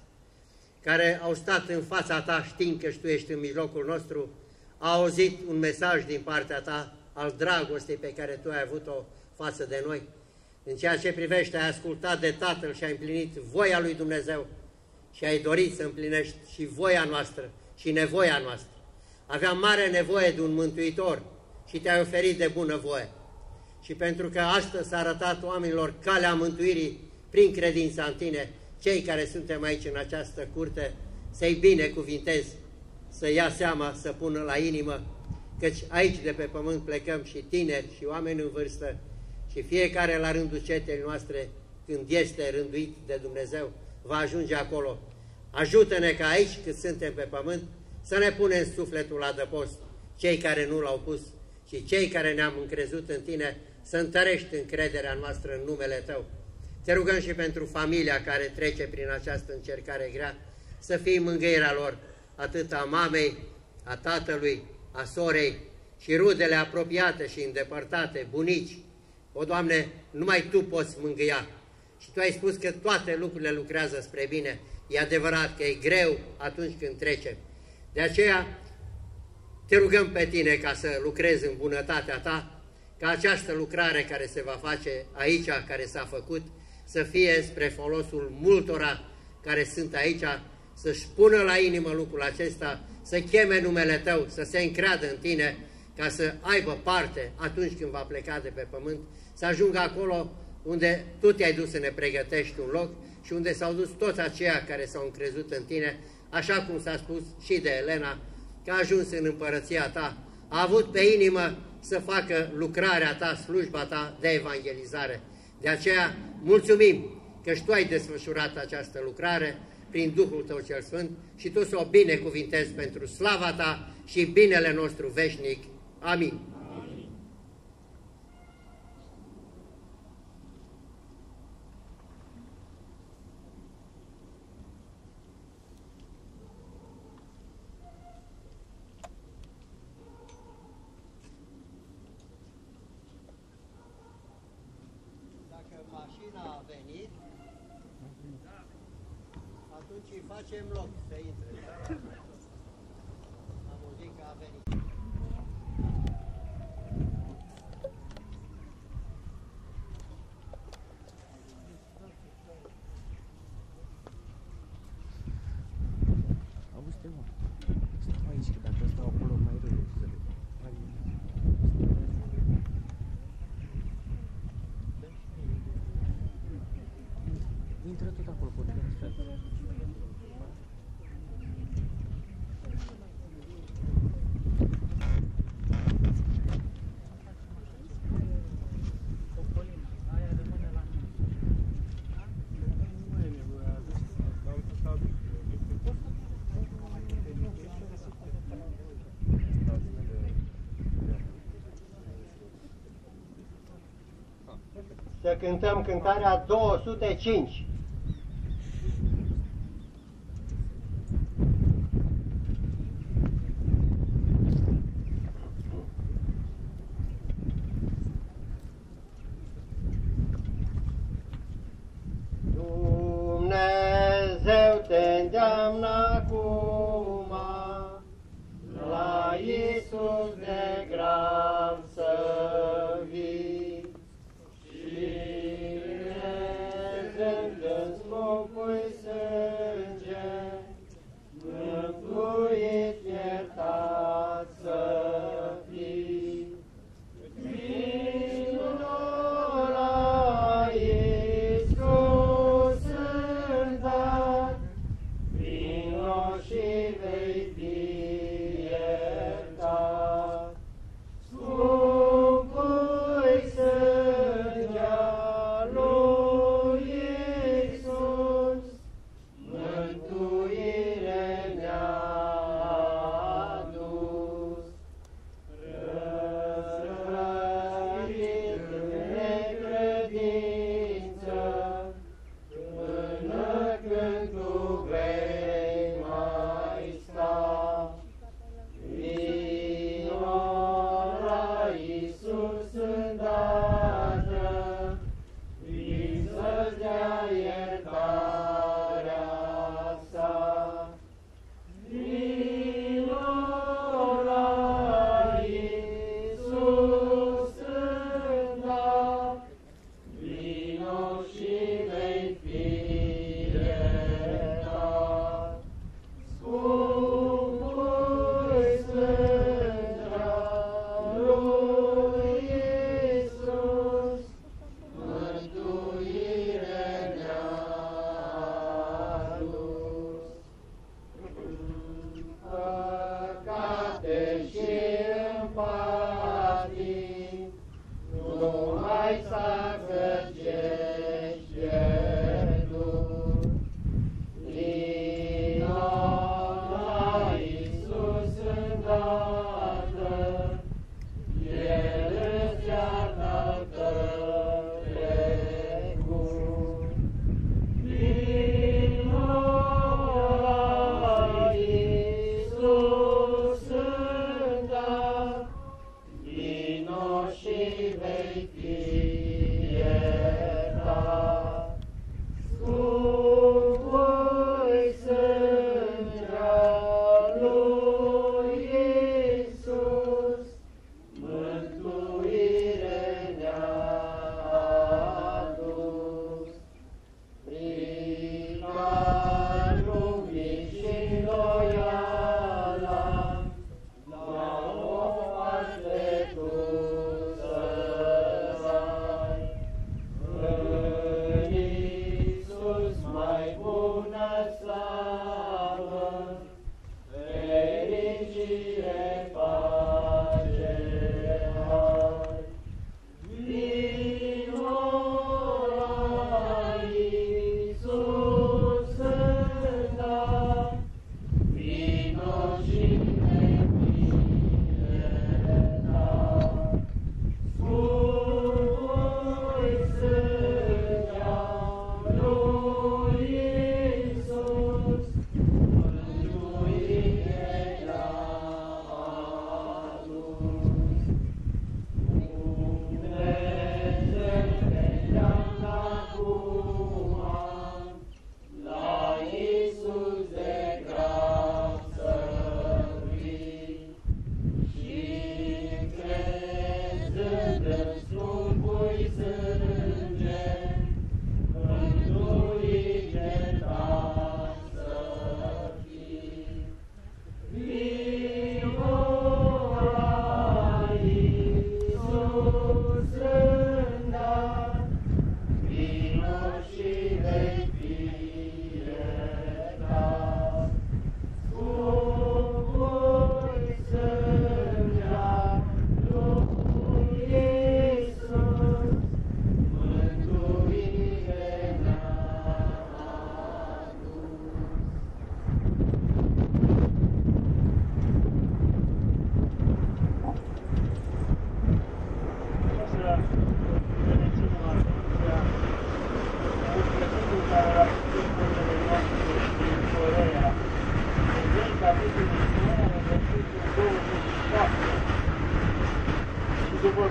care au stat în fața ta știind că tu ești în mijlocul nostru, au auzit un mesaj din partea ta al dragostei pe care tu ai avut-o față de noi. În ceea ce privește, ai ascultat de Tatăl și ai împlinit voia lui Dumnezeu și ai dorit să împlinești și voia noastră și nevoia noastră. Aveam mare nevoie de un mântuitor și te-ai oferit de bună voie. Și pentru că astăzi s-a arătat oamenilor calea mântuirii prin credința în tine, cei care suntem aici în această curte, să-i binecuvintezi, să ia seama, să pună la inimă, căci aici de pe pământ plecăm și tineri și oameni în vârstă și fiecare la rândul cetelii noastre, când este rânduit de Dumnezeu, va ajunge acolo. Ajută-ne ca aici, cât suntem pe pământ, să ne punem sufletul la adăpost, cei care nu l-au pus și cei care ne-am încrezut în tine, să întărești încrederea noastră în numele Tău. Te rugăm și pentru familia care trece prin această încercare grea, să fii mângâierea lor, atât a mamei, a tatălui, a sorei și rudele apropiate și îndepărtate, bunici. O, Doamne, numai Tu poți mângâia. Și Tu ai spus că toate lucrurile lucrează spre bine. E adevărat că e greu atunci când trecem. De aceea te rugăm pe Tine ca să lucrezi în bunătatea Ta, ca această lucrare care se va face aici, care s-a făcut, să fie spre folosul multora care sunt aici, să-și pună la inimă lucrul acesta, să cheme numele Tău, să se încreadă în Tine, ca să aibă parte atunci când va pleca de pe pământ, să ajungă acolo unde Tu te-ai dus să ne pregătești un loc și unde s-au dus toți aceia care s-au încrezut în Tine, așa cum s-a spus și de Elena, că a ajuns în împărăția Ta, a avut pe inimă să facă lucrarea Ta, slujba Ta de evangelizare. De aceea mulțumim că și Tu ai desfășurat această lucrare prin Duhul Tău cel Sfânt și Tu să o binecuvintezi pentru slava Ta și binele nostru veșnic. Amin. Și facem loc să intre. Am auzit că a venit. Auzi-te, mă, stau aici, că dacă stau acolo mai rău. Intră tot acolo, poate că nu stai. Să cântăm cântarea 205. Dumnezeu te îndeamnă acum la Iisus de grab să vii și prezent scopul sânge, mântuit, iertat să fii. Vino la Iisus îndat, vino și vei fi iertat. Scumpul sângea lui Iisus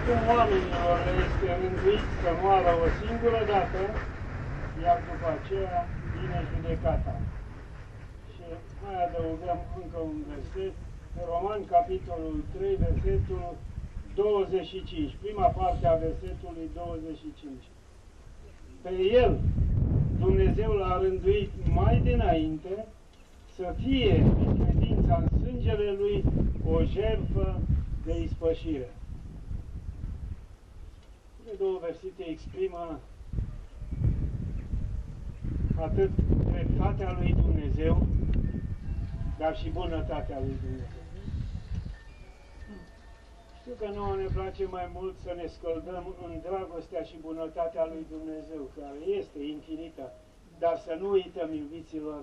cum oamenilor le este rânduit să moară o singură dată, iar după aceea vine judecata. Și mai adăugăm încă un verset, Roman, capitolul 3, versetul 25, prima parte a versetului 25. Pe el Dumnezeu l-a rânduit mai dinainte să fie, prin credința în sângele lui, o jertfă de ispășire. Cele două versete exprimă atât dreptatea lui Dumnezeu, dar și bunătatea lui Dumnezeu. Știu că nouă ne place mai mult să ne scăldăm în dragostea și bunătatea lui Dumnezeu, care este infinită, dar să nu uităm, iubiților,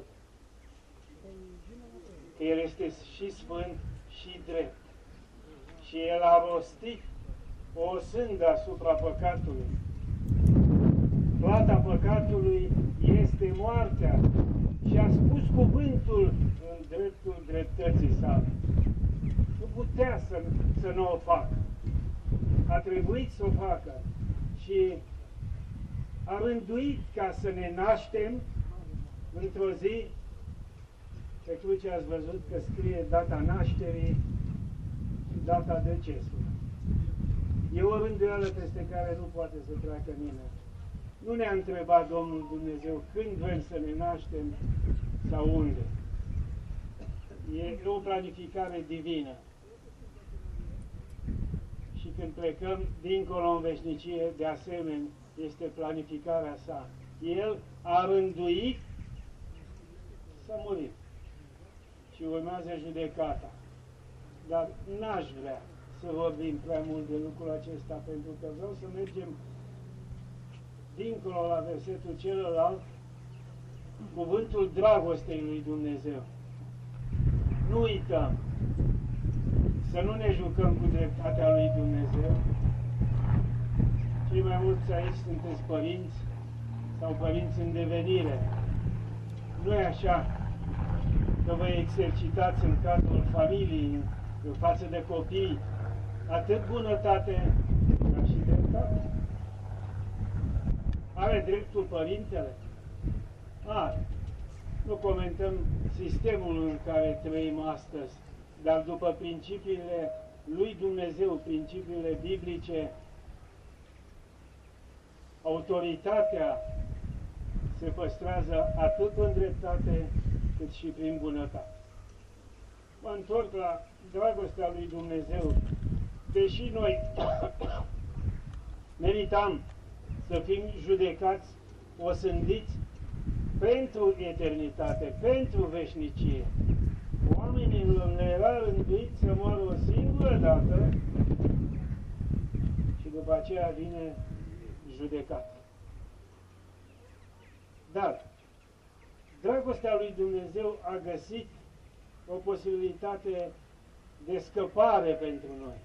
că El este și sfânt și drept. Și El a rostit o sândă asupra păcatului. Plata păcatului este moartea și a spus cuvântul în dreptul dreptății sale. Nu putea să nu o facă. A trebuit să o facă și a rânduit ca să ne naștem într-o zi. Pe cruce ați văzut că scrie data nașterii și data decesului. E o rânduială peste care nu poate să treacă nimeni. Nu ne-a întrebat Domnul Dumnezeu când vrem să ne naștem sau unde. E o planificare divină. Și când plecăm dincolo în veșnicie, de asemenea, este planificarea sa. El a rânduit să murim. Și urmează judecata. Dar n-aș vrea să vorbim prea mult de lucrul acesta, pentru că vreau să mergem dincolo la versetul celălalt, cuvântul dragostei lui Dumnezeu. Nu uităm să nu ne jucăm cu dreptatea lui Dumnezeu. Cei mai mulți aici sunteți părinți sau părinți în devenire. Nu e așa că vă exercitați în cadrul familiei, în față de copii, atât bunătate, dar și dreptate. Are dreptul părintele? Are. Nu comentăm sistemul în care trăim astăzi, dar după principiile lui Dumnezeu, principiile biblice, autoritatea se păstrează atât în dreptate, cât și prin bunătate. Mă întorc la dragostea lui Dumnezeu. Deși noi meritam să fim judecați, osândiți pentru eternitate, pentru veșnicie, oamenilor le era rânduit să moară o singură dată și după aceea vine judecata. Dar dragostea lui Dumnezeu a găsit o posibilitate de scăpare pentru noi.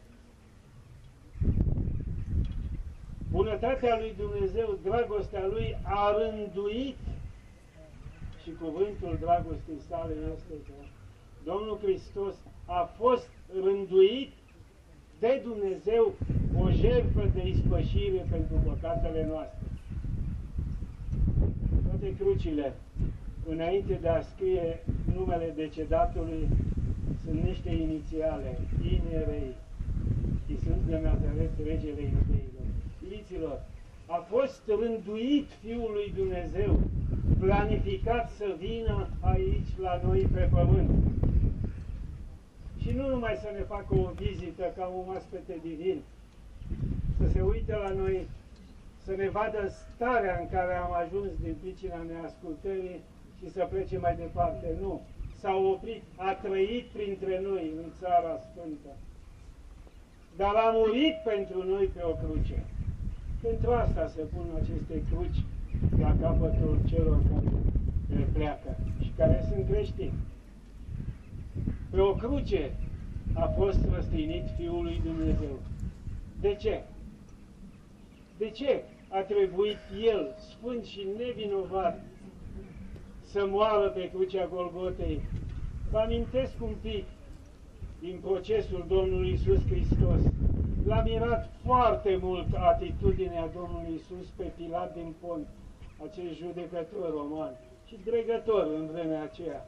Bunătatea lui Dumnezeu, dragostea lui a rânduit, și cuvântul dragostei sale este că Domnul Hristos a fost rânduit de Dumnezeu o jertfă de ispășire pentru păcatele noastre. Toate crucile, înainte de a scrie numele decedatului, sunt niște inițiale, INRI, Iisus de Nazaret, Regele Iudeilor. Iubiților, a fost rânduit Fiul lui Dumnezeu, planificat să vină aici la noi pe pământ. Și nu numai să ne facă o vizită ca un oaspete divin, să se uite la noi, să ne vadă starea în care am ajuns din pricina neascultării și să plece mai departe. Nu. S-a oprit, a trăit printre noi în Țara Sfântă. Dar a murit pentru noi pe o cruce. Pentru asta se pun aceste cruci la capătul celor care pleacă și care sunt creștini. Pe o cruce a fost răstignit Fiul lui Dumnezeu. De ce? De ce a trebuit El, sfânt și nevinovat, să moară pe crucea Golgotei? Vă amintesc un pic din procesul Domnului Iisus Hristos. L-a mirat foarte mult atitudinea Domnului Iisus pe Pilat din Pont, acel judecător roman și dregător în vremea aceea.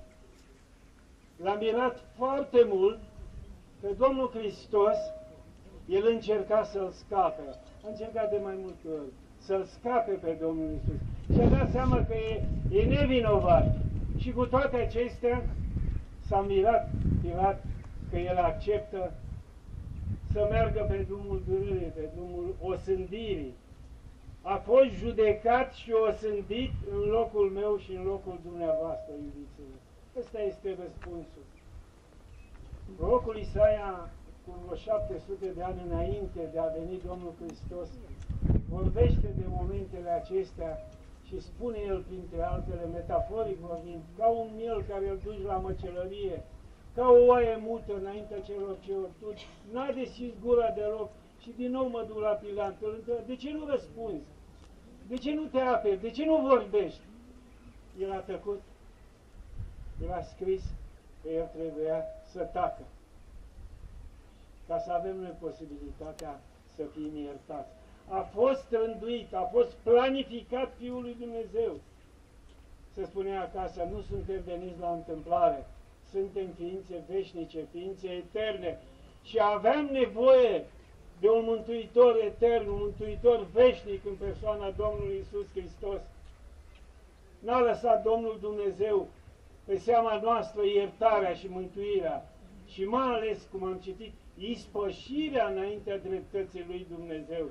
L-a mirat foarte mult că Domnul Hristos, El încerca să-l scape. A încercat de mai multe ori să-l scape pe Domnul Iisus. Și-a dat seama că e nevinovat. Și cu toate acestea s-a mirat Pilat că El acceptă să meargă pe drumul durerii, pe drumul osândirii. A fost judecat și osândit în locul meu și în locul dumneavoastră, iubiților. Ăsta este răspunsul. Prorocul Isaia, cu vreo 700 de ani înainte de a veni Domnul Hristos, vorbește de momentele acestea și spune el, printre altele, metaforic vorbind, ca un miel care îl duci la măcelărie, ca o oaie mută înaintea celor ce ortuci, n-a deschis gura deloc. Și din nou mă duc la Pilat, îl întreb, de ce nu răspunzi? De ce nu te aperi? De ce nu vorbești? El a tăcut. El a scris că el trebuia să tacă, ca să avem noi posibilitatea să fim iertați. A fost rânduit, a fost planificat Fiul lui Dumnezeu. Se spunea acasă, nu suntem veniți la întâmplare, suntem ființe veșnice, ființe eterne și aveam nevoie de un Mântuitor etern, un Mântuitor veșnic în persoana Domnului Iisus Hristos. N-a lăsat Domnul Dumnezeu pe seama noastră iertarea și mântuirea și mai ales, cum am citit, ispășirea înaintea dreptății lui Dumnezeu.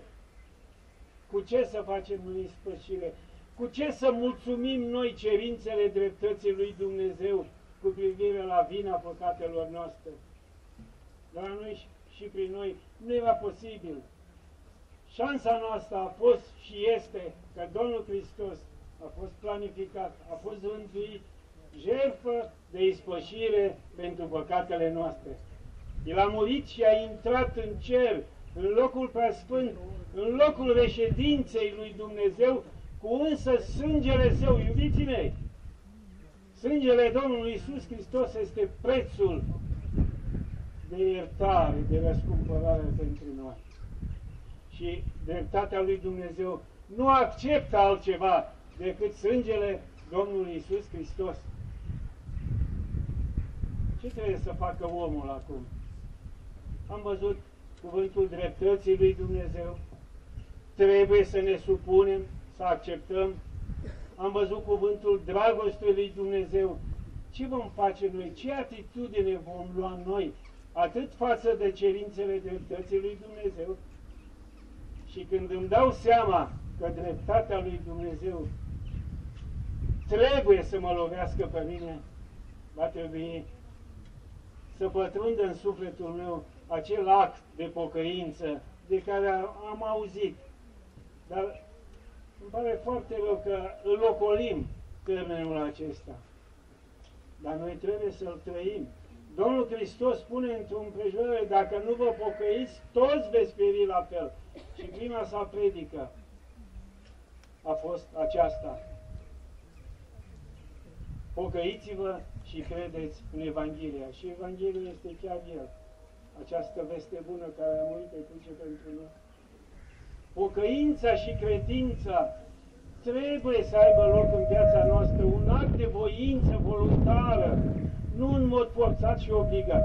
Cu ce să facem noi ispășire? Cu ce să mulțumim noi cerințele dreptății lui Dumnezeu cu privire la vina păcatelor noastre? Dar noi și prin noi nu era posibil. Șansa noastră a fost și este că Domnul Hristos a fost planificat, a fost rânduit, jertfă de ispășire pentru păcatele noastre. El a murit și a intrat în cer, în locul preasfânt, în locul reședinței lui Dumnezeu, cu însă sângele Său, iubiții mei. Sângele Domnului Iisus Hristos este prețul de iertare, de răscumpărare pentru noi. Și dreptatea lui Dumnezeu nu acceptă altceva decât sângele Domnului Iisus Hristos. Ce trebuie să facă omul acum? Am văzut cuvântul dreptății lui Dumnezeu. Trebuie să ne supunem, să acceptăm. Am văzut cuvântul dragostei lui Dumnezeu. Ce vom face noi? Ce atitudine vom lua noi? Atât față de cerințele dreptății lui Dumnezeu. Și când îmi dau seama că dreptatea lui Dumnezeu trebuie să mă lovească pe mine, va trebui să pătrundă în sufletul meu acel act de pocăință de care am auzit. Dar îmi pare foarte rău că îl ocolim termenul acesta. Dar noi trebuie să-l trăim. Domnul Hristos spune într-o împrejurare, dacă nu vă pocăiți, toți veți pieri la fel. Și prima sa predică a fost aceasta. Pocăiți-vă și credeți în Evanghelia. Și Evanghelia este chiar El. Această veste bună care a murit pe cruce pentru noi. Pocăința și credința trebuie să aibă loc în viața noastră, un act de voință voluntară, nu în mod forțat și obligat.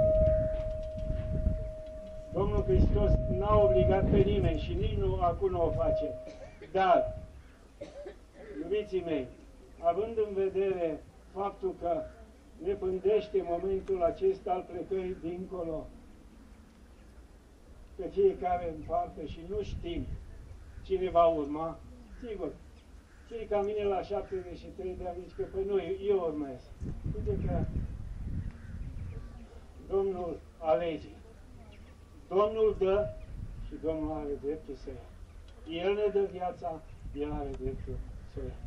Domnul Hristos n-a obligat pe nimeni și nici nu acum nu o face. Dar, iubiții mei, având în vedere faptul că ne pândește momentul acesta al plecării dincolo, pe fiecare în parte și nu știm cine va urma, sigur, cei ca mine la 73 de ani, zic că păi nu, eu urmez. Uite că Domnul alege. Domnul dă și Domnul are dreptul să ia. El ne dă viața, El are dreptul să ia.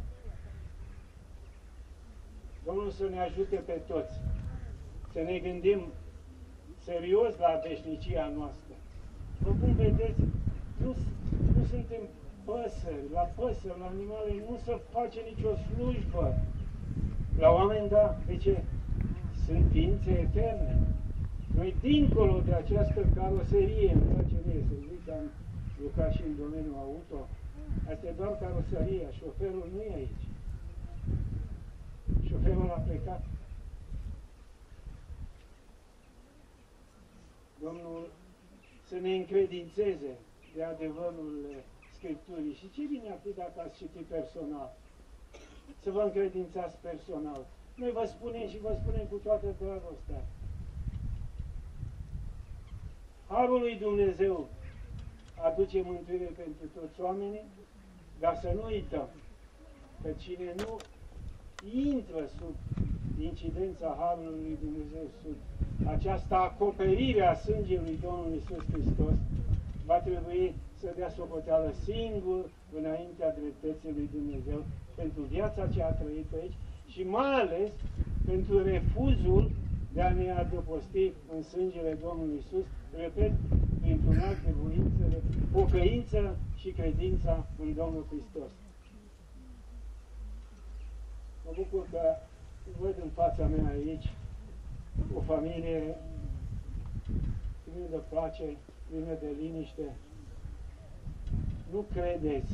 Domnul să ne ajute pe toți, să ne gândim serios la veșnicia noastră. După cum vedeți, nu suntem păsări, la păsări, la animale, nu se face nicio slujbă. La oameni, da, de ce? Sunt ființe eterne. Noi, dincolo de această caroserie, îmi place mie să zic că am lucrat și în domeniul auto, asta e doar caroseria, șoferul nu e aici. Șoferul a plecat. Domnul să ne încredințeze de adevărul Scripturii. Și ce bine ar fi dacă ați citit personal? Să vă încredințați personal. Noi vă spunem și vă spunem cu toată dragostea. Harul lui Dumnezeu aduce mântuire pentru toți oamenii, dar să nu uităm că cine nu intră sub incidența Harului lui Dumnezeu, sub această acoperire a sângelui Domnului Iisus Hristos, va trebui să dea socoteală singur înaintea dreptății lui Dumnezeu pentru viața ce a trăit aici și mai ales pentru refuzul de a ne adăposti în sângele Domnului Iisus, repet, printr-un act de voință, de pocăință și credința în Domnul Hristos. Mă bucur că văd în fața mea aici o familie plină de pace, plină de liniște. Nu credeți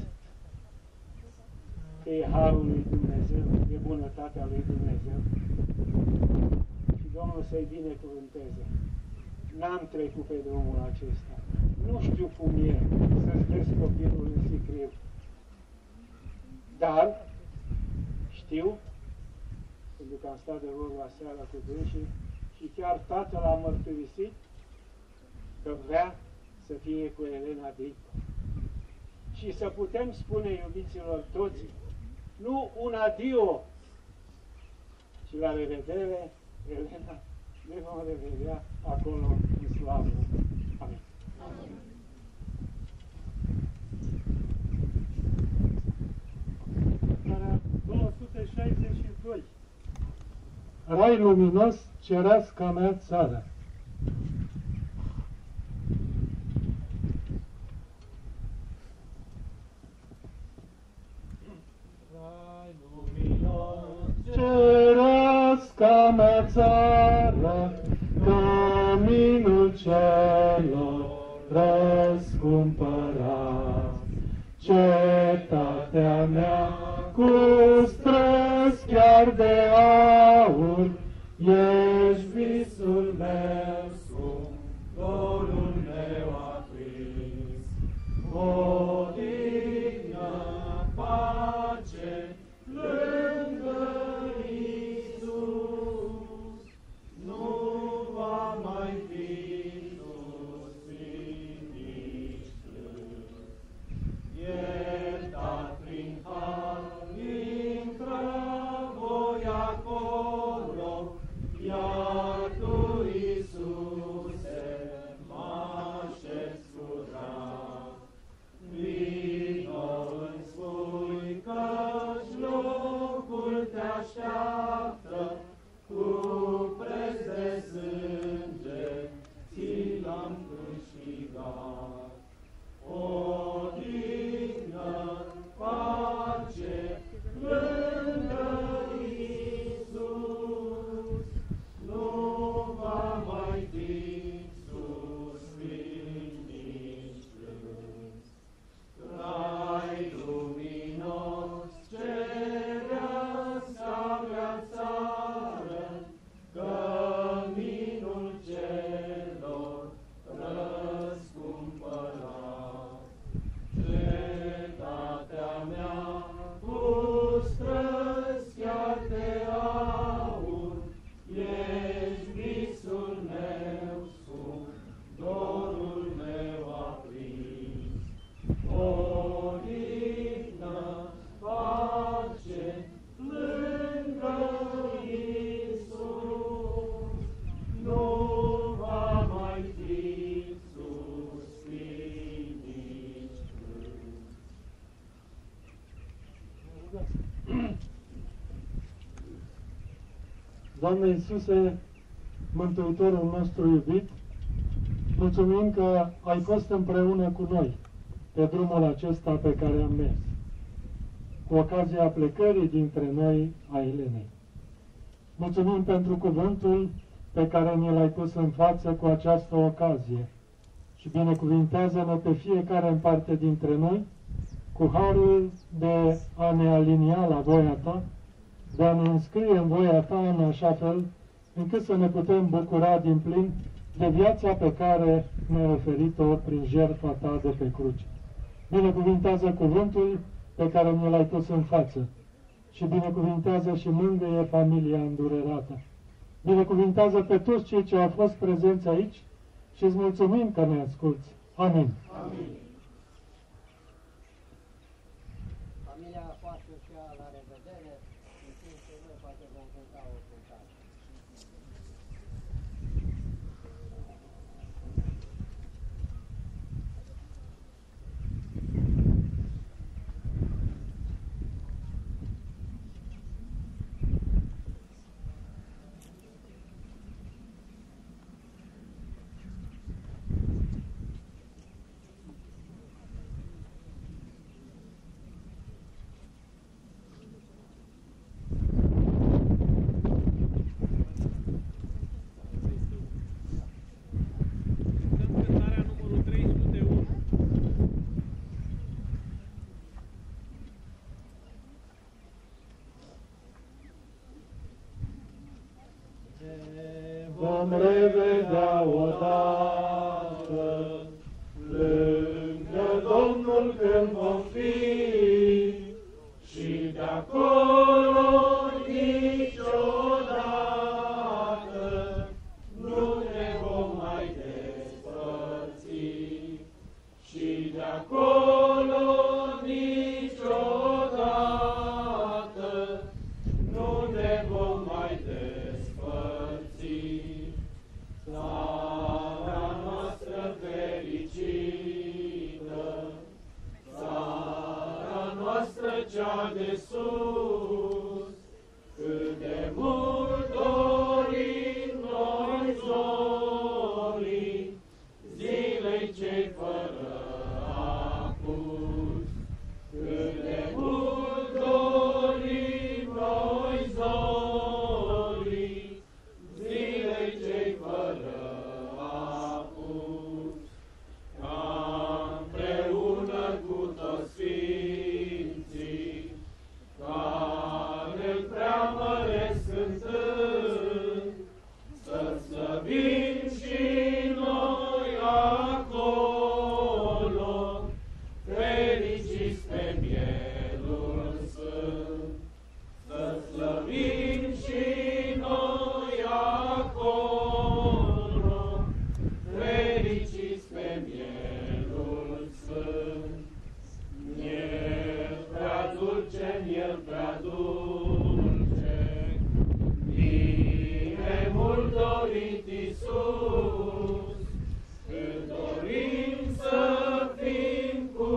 că e Harul lui Dumnezeu, e bunătatea lui Dumnezeu? Și Domnul să-i binecuvânteze. N-am trecut pe drumul acesta. Nu știu cum e să-ți vezi copilul în sicriu. Dar știu, pentru că am stat de vorba seara cu dânsii, și chiar tatăl a mărturisit că vrea să fie cu Elena Dico. Și să putem spune, iubiților toți, nu un adio, ci la revedere, Elena, ne vom revedea acolo în slavă. Amin. Care 262. Rai luminos, cerească mea țară. Rai luminos, Cerească mea țară, căminul celor răscumpărați. Cetatea mea cu străzi chiar de aur, ești visul meu scump, dorul meu aprins. Odihnă, pace, lângă Iisus, nu va mai fi suspin nici plâns. Iertat prin har, intră voi acolo, iar tu, Iisuse, m-așezi curat. Vino îmi spui că-și locul te așteaptă, cu preț de sânge ți l-am câștigat. Odihnă, pace, lângă Iisus, nu va mai fi suspin nici plâns. Rai luminos, cerească mea țară, căminul celor răscumpărați. Cetatea mea cu străzi chiar de aur, ești visul meu scump, dorul meu aprins. Odihnă, pace, lângă Iisus, nu va mai fi suspin nici plâns. Doamne Iisuse, Mântuitorul nostru iubit, mulțumim că ai fost împreună cu noi pe drumul acesta pe care am mers, cu ocazia plecării dintre noi a Elenei. Mulțumim pentru cuvântul pe care ni l-ai pus în față cu această ocazie și binecuvintează-ne pe fiecare în parte dintre noi cu harul de a ne alinia la voia Ta, de a ne înscrie în voia Ta în așa fel încât să ne putem bucura din plin de viața pe care ne-ai oferit-o prin jertfa Ta de pe cruce. Binecuvintează cuvântul pe care ne l-ai pus în față și binecuvintează și mângâie familia îndurerată. Binecuvintează pe toți cei ce au fost prezenți aici și îți mulțumim că ne asculți. Amin. Amin. Familia poate și la revedere, în timp ce noi poate vom cânta o cântare. Vom revedea odată lângă Domnul când vom fi și de acolo niciodată nu ne vom mai despărți și de acolo niciodată nu ne vom mai despărți. Țara noastră fericită, țara noastră cea de sus, cât de mult dorim noi zorii, zilei cei fără apus, cât de mult dorim noi zorii, zilei cei fără apus, ca împreună cu toți sfinții, care-L preamăresc cântând, să slăvim și noi acolo, fericiți pe mielul sfânt, să slăvim și noi acolo, fericiți pe mielul sfânt. Miel prea dulce, miel prea dulce, bine mult dorit Iisus, când dorim să fim cu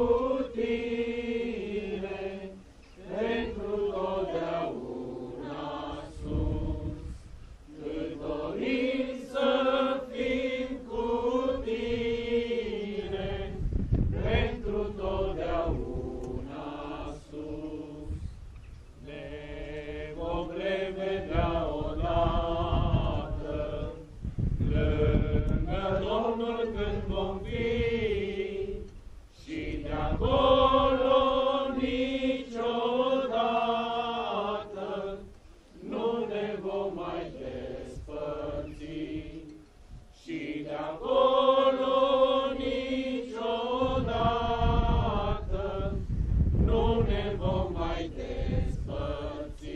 Tine, pentru totdeauna sus. Când dorim să fim cu Tine, pentru totdeauna sus. Ne vom revedea odată, lângă Domnul când vom fi, și de acolo niciodată nu ne vom mai despărți, și de acolo niciodată nu ne vom mai despărți.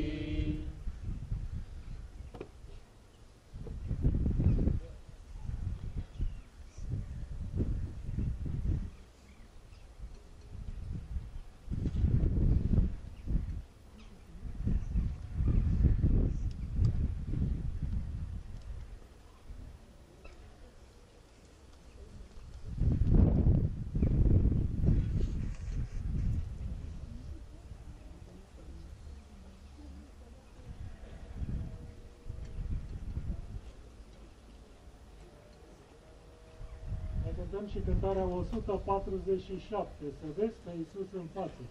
Ne cântăm și cântarea 147, să vezi pe Iisus în față.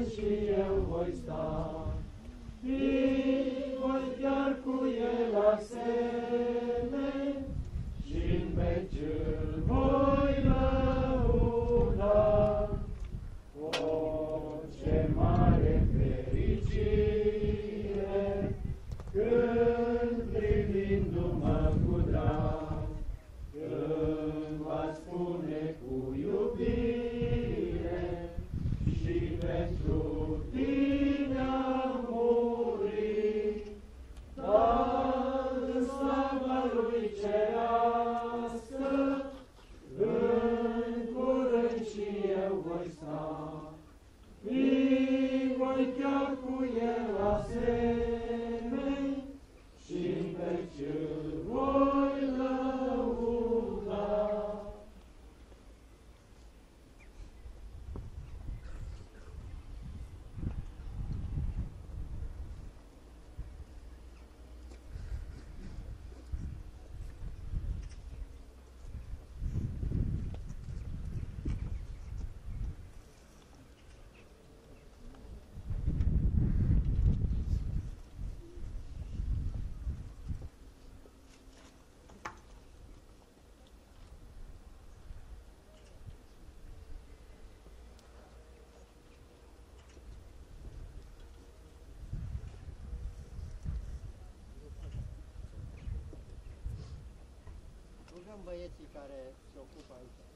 și eu voi sta, voi chiar cu el asemeni, și-n veci îl voi lăuda. O, ce mare fericire, când privindu-mă cu drag, când va spune cu iubire, și pentru tine am murit, dar în slava lui cerească, în curând și eu voi sta, voi chiar cu el asemeni, și-n veci îl voi lăuda. Rugăm băieții care se ocupă aici.